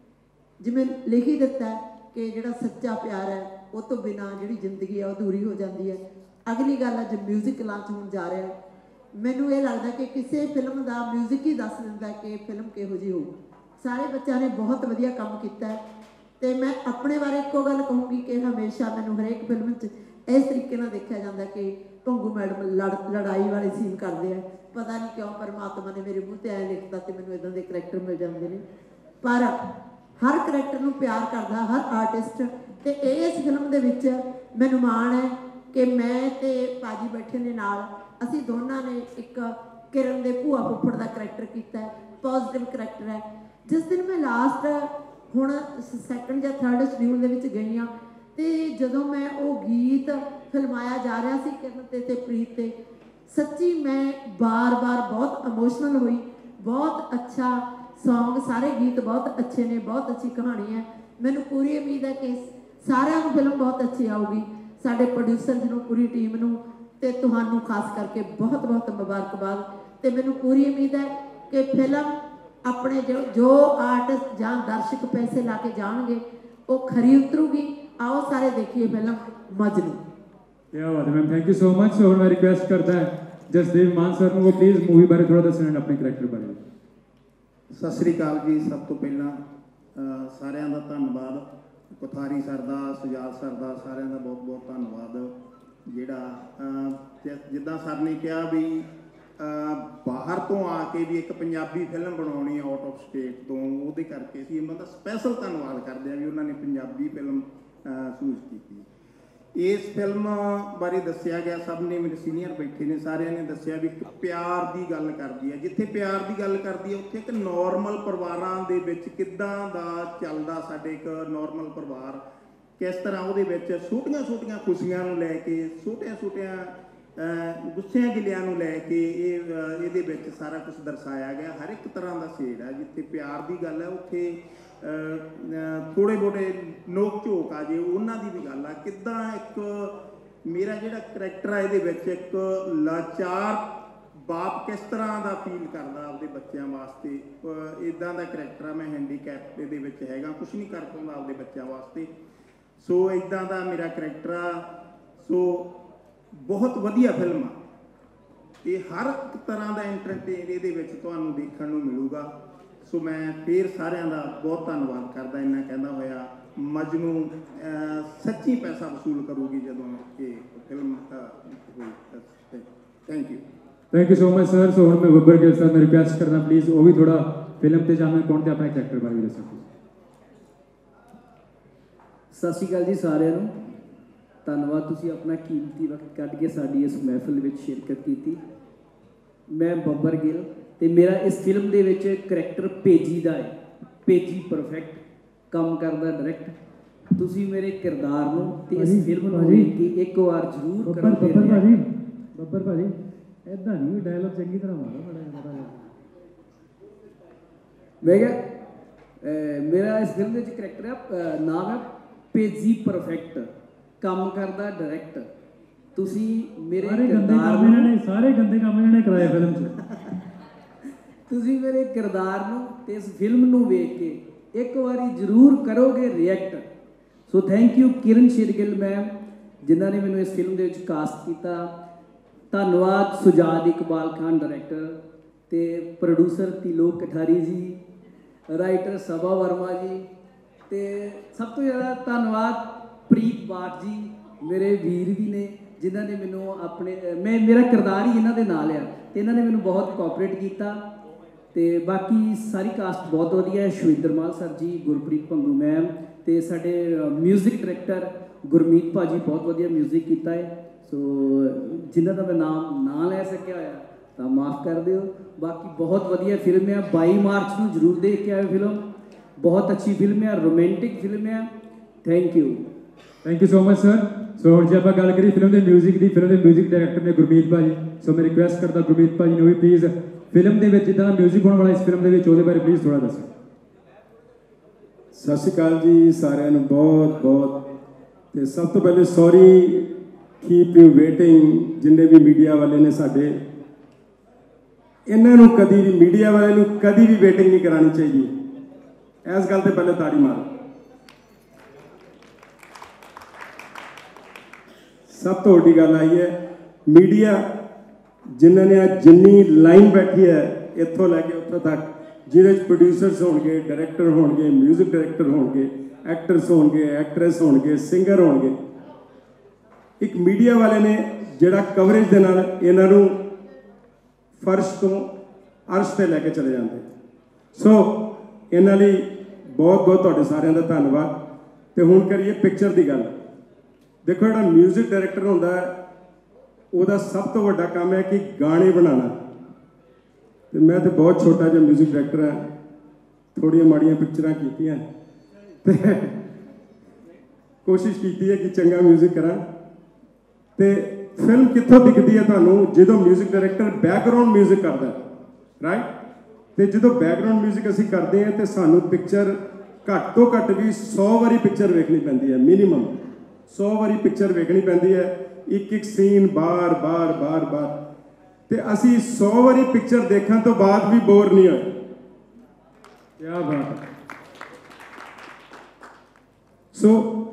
ਜਿਵੇਂ ਲਿਖੀ ਦਿੱਤਾ ਹੈ ਕਿ ਜਿਹੜਾ ਸੱਚਾ ਪਿਆਰ ਹੈ ਉਹ ਤੋਂ ਬਿਨਾਂ ਜਿਹੜੀ ਜ਼ਿੰਦਗੀ ਹੈ ਉਹ ਅਧੂਰੀ ਹੋ ਜਾਂਦੀ ਹੈ। ਅਗਲੀ ਗੱਲ ਅੱਜ ਮਿਊਜ਼ਿਕ ਲਾਂਚ ਹੋਣ ਜਾ ਰਿਹਾ ਹੈ। ਮੈਨੂੰ ਇਹ ਲੱਗਦਾ ਕਿ ਕਿਸੇ ਫਿਲਮ ਦਾ ਮਿਊਜ਼ਿਕ ਹੀ ਦੱਸ ਦਿੰਦਾ ਕਿ ਫਿਲਮ ਕਿਹੋ ਜਿਹੀ ਹੋਊ। ਸਾਰੇ ਬੱਚਿਆਂ ਨੇ ਬਹੁਤ ਵਧੀਆ ਕੰਮ ਕੀਤਾ ਹੈ ਤੇ ਮੈਂ ਆਪਣੇ ਬਾਰੇ ਇੱਕੋ ਗੱਲ ਕਹੂੰਗੀ ਕਿ ਹਮੇਸ਼ਾ ਮੈਨੂੰ ਹਰੇਕ ਫਿਲਮ 'ਚ ਇਸ ਤਰੀਕੇ ਨਾਲ ਦੇਖਿਆ ਜਾਂਦਾ ਕਿ ਭੰਗੂ ਮੈਡਮ ਲੜ ਲੜਾਈ ਵਾਲੇ ਸੀਨ ਕਰਦੇ ਆ। ਪਤਾ ਨਹੀਂ ਕਿਉਂ ਪਰਮਾਤਮਾ ਨੇ ਮੇਰੇ ਮੂੰਹ 'ਤੇ ਐਂ ਲਿਖਤਾ ਤੇ ਮੈਨੂੰ ਇੱਦਾਂ ਦੇ ਕਰੈਕਟਰ ਮਿਲ ਜਾਂਦੇ ਨੇ। ਪਰ ਹਰ ਕਰੈਕਟਰ ਨੂੰ ਪਿਆਰ ਕਰਦਾ ਹਰ ਆਰਟਿਸਟ। ਤੇ ਇਸ ਫਿਲਮ ਦੇ ਵਿੱਚ ਮੈਨੂੰ ਮਾਣ ਹੈ ਕਿ ਮੈਂ ਤੇ ਭਾਜੀ ਬੈਠੇ ਨੇ ਨਾਲ, ਅਸੀਂ ਦੋਨਾਂ ਨੇ ਇੱਕ ਕਿਰਨ ਦੇ ਭੂਆ ਫੁੱਫੜ ਦਾ ਕਰੈਕਟਰ ਕੀਤਾ ਹੈ। ਪੋਜ਼ਿਟਿਵ ਕਰੈਕਟਰ ਹੈ। ਜਿਸ ਦਿਨ ਮੈਂ ਲਾਸਟ ਹੁਣ ਸੈਕੰਡ ਜਾਂ ਥਰਡ ਸ਼ਡਿਊਲ ਦੇ ਵਿੱਚ ਗਈ ਹਾਂ ਤੇ ਜਦੋਂ ਮੈਂ ਉਹ ਗੀਤ ਫਿਲਮਾਇਆ ਜਾ ਰਿਹਾ ਸੀ ਕਿਰਨ ਤੇ ਤੇ ਪ੍ਰੀਤ ਤੇ, ਸੱਚੀ ਮੈਂ ਬਾਰ-ਬਾਰ ਬਹੁਤ ਇਮੋਸ਼ਨਲ ਹੋਈ। ਬਹੁਤ ਅੱਛਾ ਸੌਂਗ, ਸਾਰੇ ਗੀਤ ਬਹੁਤ ਅੱਛੇ ਨੇ, ਬਹੁਤ ਅੱਛੀ ਕਹਾਣੀ ਹੈ। ਮੈਨੂੰ ਪੂਰੀ ਉਮੀਦ ਹੈ ਕਿ ਸਾਰਿਆਂ ਨੂੰ ਫਿਲਮ ਬਹੁਤ ਅੱਛੀ ਆਊਗੀ। ਸਾਡੇ ਪ੍ਰੋਡਿਊਸਰਸ ਨੂੰ, ਪੂਰੀ ਟੀਮ ਨੂੰ ਤੇ ਤੁਹਾਨੂੰ ਖਾਸ ਕਰਕੇ ਬਹੁਤ ਬਹੁਤ ਮੁਬਾਰਕਬਾਦ। ਤੇ ਮੈਨੂੰ ਪੂਰੀ ਉਮੀਦ ਹੈ ਕਿ ਫਿਲਮ ਆਪਣੇ ਜੋ ਜੋ ਆਰਟਿਸਟ ਜਾਂ ਦਰਸ਼ਕ ਪੈਸੇ ਲਾ ਕੇ ਜਾਣਗੇ ਉਹ ਖਰੀ ਉਤਰੂਗੀ। ਆਓ ਸਾਰੇ ਦੇਖੀਏ ਫਿਲਮ ਮਜਨੂੰ। ਕੀ ਬਾਤ ਹੈ ma'am, thank you so much. So ਹੁਣ ਮੈਂ ਰਿਕੁਐਸਟ ਕਰਦਾ ਜਸਦੇਵ ਮਾਨ ਸਰ ਨੂੰ, ਉਹ ਪਲੀਜ਼ ਮੂਵੀ ਬਾਰੇ ਥੋੜਾ ਦੱਸਣ ਆਪਣੇ ਕਰੈਕਟਰ ਬਾਰੇ। ਸਤਿ ਸ੍ਰੀ ਅਕਾਲ ਜੀ। ਸਭ ਤੋਂ ਪਹਿਲਾਂ ਅ, ਸਾਰਿਆਂ ਦਾ ਧੰਨਵਾਦ। ਕੋਥਾਰੀ ਸਰ ਦਾ, ਸੁਜਾਤ ਸਰ ਦਾ, ਸਾਰਿਆਂ ਦਾ ਬਹੁਤ ਬਹੁਤ ਧੰਨਵਾਦ। ਜਿਹੜਾ ਅ, ਜਿੱਦਾਂ ਸਰ ਨੇ ਕਿਹਾ ਵੀ ਅ, ਬਾਹਰ ਤੋਂ ਆ ਕੇ ਵੀ ਇੱਕ ਪੰਜਾਬੀ ਫਿਲਮ ਬਣਾਉਣੀ ਹੈ ਆਊਟ ਆਫ ਸਟੇਟ ਤੋਂ, ਉਹਦੇ ਕਰਕੇ ਅਸੀਂ ਉਹਨਾਂ ਦਾ ਸਪੈਸ਼ਲ ਧੰਨਵਾਦ ਕਰਦੇ ਹਾਂ ਵੀ ਉਹਨਾਂ ਨੇ ਪੰਜਾਬੀ ਫਿਲਮ ਚੂਜ਼ ਕੀਤੀ। ਇਸ ਫਿਲਮ ਬਾਰੇ ਦੱਸਿਆ ਗਿਆ, ਸਭ ਨੇ, ਮੇਰੇ ਸੀਨੀਅਰ ਬੈਠੇ ਨੇ, ਸਾਰਿਆਂ ਨੇ ਦੱਸਿਆ ਵੀ ਇੱਕ ਪਿਆਰ ਦੀ ਗੱਲ ਕਰਦੀ ਹੈ। ਜਿੱਥੇ ਪਿਆਰ ਦੀ ਗੱਲ ਕਰਦੀ ਹੈ ਉੱਥੇ ਇੱਕ ਨੋਰਮਲ ਪਰਿਵਾਰਾਂ ਦੇ ਵਿੱਚ ਕਿੱਦਾਂ ਦਾ ਚੱਲਦਾ, ਸਾਡੇ ਇੱਕ ਨੋਰਮਲ ਪਰਿਵਾਰ ਕਿਸ ਤਰ੍ਹਾਂ ਉਹਦੇ ਵਿੱਚ ਛੋਟੀਆਂ ਛੋਟੀਆਂ ਖੁਸ਼ੀਆਂ ਨੂੰ ਲੈ ਕੇ, ਛੋਟੀਆਂ ਛੋਟੀਆਂ ਗੁੱਸਿਆਂ ਗਿਲਿਆਂ ਨੂੰ ਲੈ ਕੇ ਇਹ ਇਹਦੇ ਵਿੱਚ ਸਾਰਾ ਕੁਝ ਦਰਸਾਇਆ ਗਿਆ। ਹਰ ਇੱਕ ਤਰ੍ਹਾਂ ਦਾ ਸ਼ੇਡ ਹੈ। ਜਿੱਥੇ ਪਿਆਰ ਦੀ ਗੱਲ ਹੈ ਉੱਥੇ ਥੋੜੇ ਬੋੜੇ ਨੋਕ ਝੋਕ ਆ ਜੇ ਉਹਨਾਂ ਦੀ ਵੀ ਗੱਲ ਆ। ਕਿੱਦਾਂ ਇੱਕ ਮੇਰਾ ਜਿਹੜਾ ਕਰੈਕਟਰ ਆ ਇਹਦੇ ਵਿੱਚ ਇੱਕ ਲਾਚਾਰ ਬਾਪ ਕਿਸ ਤਰ੍ਹਾਂ ਦਾ ਫੀਲ ਕਰਦਾ ਆਪਦੇ ਬੱਚਿਆਂ ਵਾਸਤੇ, ਇੱਦਾਂ ਦਾ ਕਰੈਕਟਰ ਆ। ਮੈਂ ਹੈਂਡੀਕੈਪ ਇਹਦੇ ਵਿੱਚ ਹੈਗਾ, ਕੁਛ ਨਹੀਂ ਕਰ ਪਾਉਂਦਾ ਆਪਦੇ ਬੱਚਿਆਂ ਵਾਸਤੇ। ਸੋ ਇੱਦਾਂ ਦਾ ਮੇਰਾ ਕਰੈਕਟਰ ਆ। ਸੋ ਬਹੁਤ ਵਧੀਆ ਫਿਲਮ ਆ ਇਹ। ਹਰ ਇੱਕ ਤਰ੍ਹਾਂ ਦਾ ਐਂਟਰਟੇਨ ਇਹਦੇ ਵਿੱਚ ਤੁਹਾਨੂੰ ਦੇਖਣ ਨੂੰ ਮਿਲੂਗਾ। ਸੋ ਮੈਂ ਫੇਰ ਸਾਰਿਆਂ ਦਾ ਬਹੁਤ ਧੰਨਵਾਦ ਕਰਦਾ। ਇੰਨਾ ਕਹਿੰਦਾ ਹੋਇਆ, ਮਜਨੂੰ ਸੱਚੀ ਪੈਸਾ ਵਸੂਲ ਕਰੂਗੀ ਜਦੋਂ ਇਹ ਫਿਲਮ ਹੋਈ। Thank you thank you so much sir. So ਹੁਣ ਮੈਂ ਬੱਬਰ ਗਿੱਲ ਸਰ ਨੂੰ ਰਿਕੁਐਸਟ ਕਰਦਾ ਪਲੀਜ਼ ਉਹ ਵੀ ਥੋੜਾ ਫਿਲਮ ਤੇ ਜਾਣਨ ਪਾਉਣ ਤੇ ਆਪਣੇ ਕਰੈਕਟਰ ਬਾਰੇ ਵੀ ਦੱਸੋ। ਸਤਿ ਸ਼੍ਰੀ ਅਕਾਲ ਜੀ ਸਾਰਿਆਂ ਨੂੰ। ਧੰਨਵਾਦ, ਤੁਸੀਂ ਆਪਣਾ ਕੀਮਤੀ ਵਕਤ ਕੱਢ ਕੇ ਸਾਡੀ ਇਸ ਮਹਿਫਿਲ ਵਿੱਚ ਸ਼ਿਰਕਤ ਕੀਤੀ। ਮੈਂ ਬੱਬਰ ਗਿੱਲ ਤੇ ਮੇਰਾ ਇਸ ਫਿਲਮ ਦੇ ਵਿੱਚ ਕਰੈਕਟਰ ਪੇਜੀ ਦਾ ਹੈ। ਪੇਜੀ ਪਰਫੈਕਟ ਕੰਮ ਕਰਦਾ ਡਾਇਰੈਕਟ। ਤੁਸੀਂ ਮੇਰੇ ਕਿਰਦਾਰ ਨੂੰ ਤੇ ਇਸ ਫਿਲਮ ਨੂੰ ਦੇਖ ਕੇ ਇੱਕ ਵਾਰ ਜ਼ਰੂਰ ਕਰੋ। ਬੱਬਰ ਭਾਜੀ, ਬੱਬਰ ਭਾਜੀ ਇਦਾਂ ਨਹੀਂ ਡਾਇਲੌਗ ਚੰਗੀ ਤਰ੍ਹਾਂ ਮਾਰੋ ਬੜਾ। ਮੈਂ ਕਿਹਾ ਮੇਰਾ ਇਸ ਫਿਲਮ ਦੇ ਵਿੱਚ ਕਰੈਕਟਰ ਹੈ, ਨਾਮ ਹੈ ਪੇਜੀ ਪਰਫੈਕਟ, ਕੰਮ ਕਰਦਾ ਡਾਇਰੈਕਟ। ਤੁਸੀਂ ਮੇਰੇ ਕਿਰਦਾਰ ਨੂੰ, ਸਾਰੇ ਗੰਦੇ ਕੰਮ ਇਹਨਾਂ ਨੇ ਕਰਾਏ ਫਿਲਮ 'ਚ। ਤੁਸੀਂ ਮੇਰੇ ਕਿਰਦਾਰ ਨੂੰ ਤੇ ਇਸ ਫਿਲਮ ਨੂੰ ਵੇਖ ਕੇ ਇੱਕ ਵਾਰੀ ਜ਼ਰੂਰ ਕਰੋਗੇ react. So thank you Kiran Shergill ma'am ਜਿਨ੍ਹਾਂ ਨੇ ਮੈਨੂੰ ਇਸ ਫਿਲਮ ਦੇ ਵਿੱਚ ਕਾਸਟ ਕੀਤਾ। ਧੰਨਵਾਦ ਸੁਜਾਦ ਇਕਬਾਲ ਖਾਨ ਡਾਇਰੈਕਟਰ ਤੇ ਪ੍ਰੋਡਿਊਸਰ ਤਿਲੋਕ ਕਠਾਰੀ ਜੀ, ਰਾਈਟਰ ਸਭਾ ਵਰਮਾ ਜੀ, ਤੇ ਸਭ ਤੋਂ ਜ਼ਿਆਦਾ ਧੰਨਵਾਦ ਪ੍ਰੀਤ ਬਾਠ ਜੀ, ਮੇਰੇ ਵੀਰ ਵੀ ਨੇ ਜਿਨ੍ਹਾਂ ਨੇ ਮੈਨੂੰ ਆਪਣੇ ਮੈਂ ਮੇਰਾ ਕਿਰਦਾਰ ਹੀ ਇਹਨਾਂ ਦੇ ਨਾਲ ਆ ਤੇ ਇਹਨਾਂ ਨੇ ਮੈਨੂੰ ਬਹੁਤ ਕੋਆਪਰੇਟ ਕੀਤਾ। ਤੇ ਬਾਕੀ ਸਾਰੀ ਕਾਸਟ ਬਹੁਤ ਵਧੀਆ ਹੈ, ਸ਼ਵਿੰਦਰ ਮਾਲ ਸਰ ਜੀ, ਗੁਰਪ੍ਰੀਤ ਭੰਗੂ ਮੈਮ ਤੇ ਸਾਡੇ ਮਿਊਜ਼ਿਕ ਡਾਇਰੈਕਟਰ ਗੁਰਮੀਤ ਭਾਜੀ ਬਹੁਤ ਵਧੀਆ ਮਿਊਜ਼ਿਕ ਕੀਤਾ ਹੈ। ਸੋ ਜਿਨ੍ਹਾਂ ਦਾ ਮੈਂ ਨਾਮ ਨਾ ਲੈ ਸਕਿਆ ਹੋਇਆ ਤਾਂ ਮਾਫ ਕਰ ਦਿਓ। ਬਾਕੀ ਬਹੁਤ ਵਧੀਆ ਫਿਲਮ ਹੈ, ਬਾਈ ਮਾਰਚ ਨੂੰ ਜ਼ਰੂਰ ਦੇਖ ਕੇ ਆਇਓ ਫਿਲਮ, ਬਹੁਤ ਅੱਛੀ ਫਿਲਮ ਹੈ, ਰੋਮਾਂਟਿਕ ਫਿਲਮ ਹੈ। Thank you thank you so much sir. So ਹੁਣ ਜੇ ਆਪਾਂ ਗੱਲ ਕਰੀਏ ਫਿਲਮ ਦੇ ਮਿਊਜ਼ਿਕ ਦੀ, ਫਿਲਮ ਦੇ ਮਿਊਜ਼ਿਕ ਡਾਇਰੈਕਟਰ ਨੇ ਗੁਰਮੀਤ ਭਾਜੀ। ਸੋ ਮੈਂ ਰਿਕੁਐਸਟ ਕਰਦਾ ਗੁਰਮੀਤ ਭਾਜੀ ਨੂੰ ਵੀ ਪਲੀਜ਼ ਫਿਲਮ ਦੇ ਵਿੱਚ ਜਿੱਦਾਂ ਦਾ ਮਿਊਜ਼ਿਕ ਹੋਣ ਵਾਲਾ ਇਸ ਫਿਲਮ ਦੇ ਵਿੱਚ ਉਹਦੇ ਬਾਰੇ ਪਲੀਜ਼ ਥੋੜ੍ਹਾ ਦੱਸੋ। ਸਤਿ ਸ਼੍ਰੀ ਅਕਾਲ ਜੀ ਸਾਰਿਆਂ ਨੂੰ ਬਹੁਤ ਬਹੁਤ। ਤੇ ਸਭ ਤੋਂ ਪਹਿਲੇ ਸੌਰੀ ਕੀਪ ਯੂ ਵੇਟਿੰਗ, ਜਿੰਨੇ ਵੀ ਮੀਡੀਆ ਵਾਲੇ ਨੇ ਸਾਡੇ, ਇਹਨਾਂ ਨੂੰ ਕਦੀ ਵੀ ਮੀਡੀਆ ਵਾਲੇ ਨੂੰ ਕਦੀ ਵੀ ਵੇਟਿੰਗ ਨਹੀਂ ਕਰਾਉਣੀ ਚਾਹੀਦੀ। ਇਸ ਗੱਲ ਤੇ ਪਹਿਲੇ ਤਾੜੀ ਮਾਰੋ। ਸਭ ਤੋਂ ਵੱਡੀ ਗੱਲ ਆਈ ਹੈ ਮੀਡੀਆ ਜਿਨ੍ਹਾਂ ਨੇ ਅੱਜ ਜਿੰਨੀ ਲਾਈਨ ਬੈਠੀ ਹੈ ਇੱਥੋਂ ਲੈ ਕੇ ਉੱਥੋਂ ਤੱਕ, ਜਿਹਦੇ 'ਚ ਪ੍ਰੋਡਿਊਸਰਸ ਹੋਣਗੇ, ਡਾਇਰੈਕਟਰ ਹੋਣਗੇ, ਮਿਊਜ਼ਿਕ ਡਾਇਰੈਕਟਰ ਹੋਣਗੇ, ਐਕਟਰਸ ਹੋਣਗੇ, ਐਕਟਰੈਸ ਹੋਣਗੇ, ਸਿੰਗਰ ਹੋਣਗੇ, ਇੱਕ ਮੀਡੀਆ ਵਾਲੇ ਨੇ ਜਿਹੜਾ ਕਵਰੇਜ ਦੇ ਨਾਲ ਇਹਨਾਂ ਨੂੰ ਫਰਸ਼ ਤੋਂ ਅਰਸ਼ ਤੇ ਲੈ ਕੇ ਚਲੇ ਜਾਂਦੇ। ਸੋ ਇਹਨਾਂ ਲਈ ਬਹੁਤ ਬਹੁਤ ਤੁਹਾਡੇ ਸਾਰਿਆਂ ਦਾ ਧੰਨਵਾਦ। ਤੇ ਹੁਣ ਕਰੀਏ ਪਿਕਚਰ ਦੀ ਗੱਲ। ਦੇਖੋ ਜਿਹੜਾ ਮਿਊਜ਼ਿਕ ਡਾਇਰੈਕਟਰ ਹੁੰਦਾ ਉਹਦਾ ਸਭ ਤੋਂ ਵੱਡਾ ਕੰਮ ਹੈ ਕਿ ਗਾਣੇ ਬਣਾਉਣਾ। ਤੇ ਮੈਂ ਤਾਂ ਬਹੁਤ ਛੋਟਾ ਜਿਹਾ ਮਿਊਜ਼ਿਕ ਡਾਇਰੈਕਟਰ ਹਾਂ, ਥੋੜ੍ਹੀਆਂ ਮਾੜੀਆਂ ਪਿਕਚਰਾਂ ਕੀਤੀਆਂ ਤੇ ਕੋਸ਼ਿਸ਼ ਕੀਤੀ ਹੈ ਕਿ ਚੰਗਾ ਮਿਊਜ਼ਿਕ ਕਰਾਂ। ਤੇ ਫਿਲਮ ਕਿੱਥੋਂ ਦਿਖਦੀ ਹੈ ਤੁਹਾਨੂੰ? ਜਦੋਂ ਮਿਊਜ਼ਿਕ ਡਾਇਰੈਕਟਰ ਬੈਕਗਰਾਊਂਡ ਮਿਊਜ਼ਿਕ ਕਰਦਾ, ਰਾਈਟ। ਤੇ ਜਦੋਂ ਬੈਕਗਰਾਊਂਡ ਮਿਊਜ਼ਿਕ ਅਸੀਂ ਕਰਦੇ ਹਾਂ ਤੇ ਸਾਨੂੰ ਪਿਕਚਰ ਘੱਟ ਤੋਂ ਘੱਟ ਵੀ ਸੌ ਵਾਰੀ ਪਿਕਚਰ ਵੇਖਣੀ ਪੈਂਦੀ ਹੈ, ਮਿਨੀਮਮ ਸੌ ਵਾਰੀ ਪਿਕਚਰ ਵੇਖਣੀ ਪੈਂਦੀ ਹੈ, ਇੱਕ ਇੱਕ ਸੀਨ ਬਾਰ ਬਾਰ ਬਾਰ ਬਾਰ। ਤੇ ਅਸੀਂ ਸੌ ਵਾਰੀ ਪਿਕਚਰ ਦੇਖਣ ਤੋਂ ਬਾਅਦ ਵੀ ਬੋਰ ਨਹੀਂ ਹੋਏ। ਕਿਆ ਬਾਤ ਹੈ। ਸੋ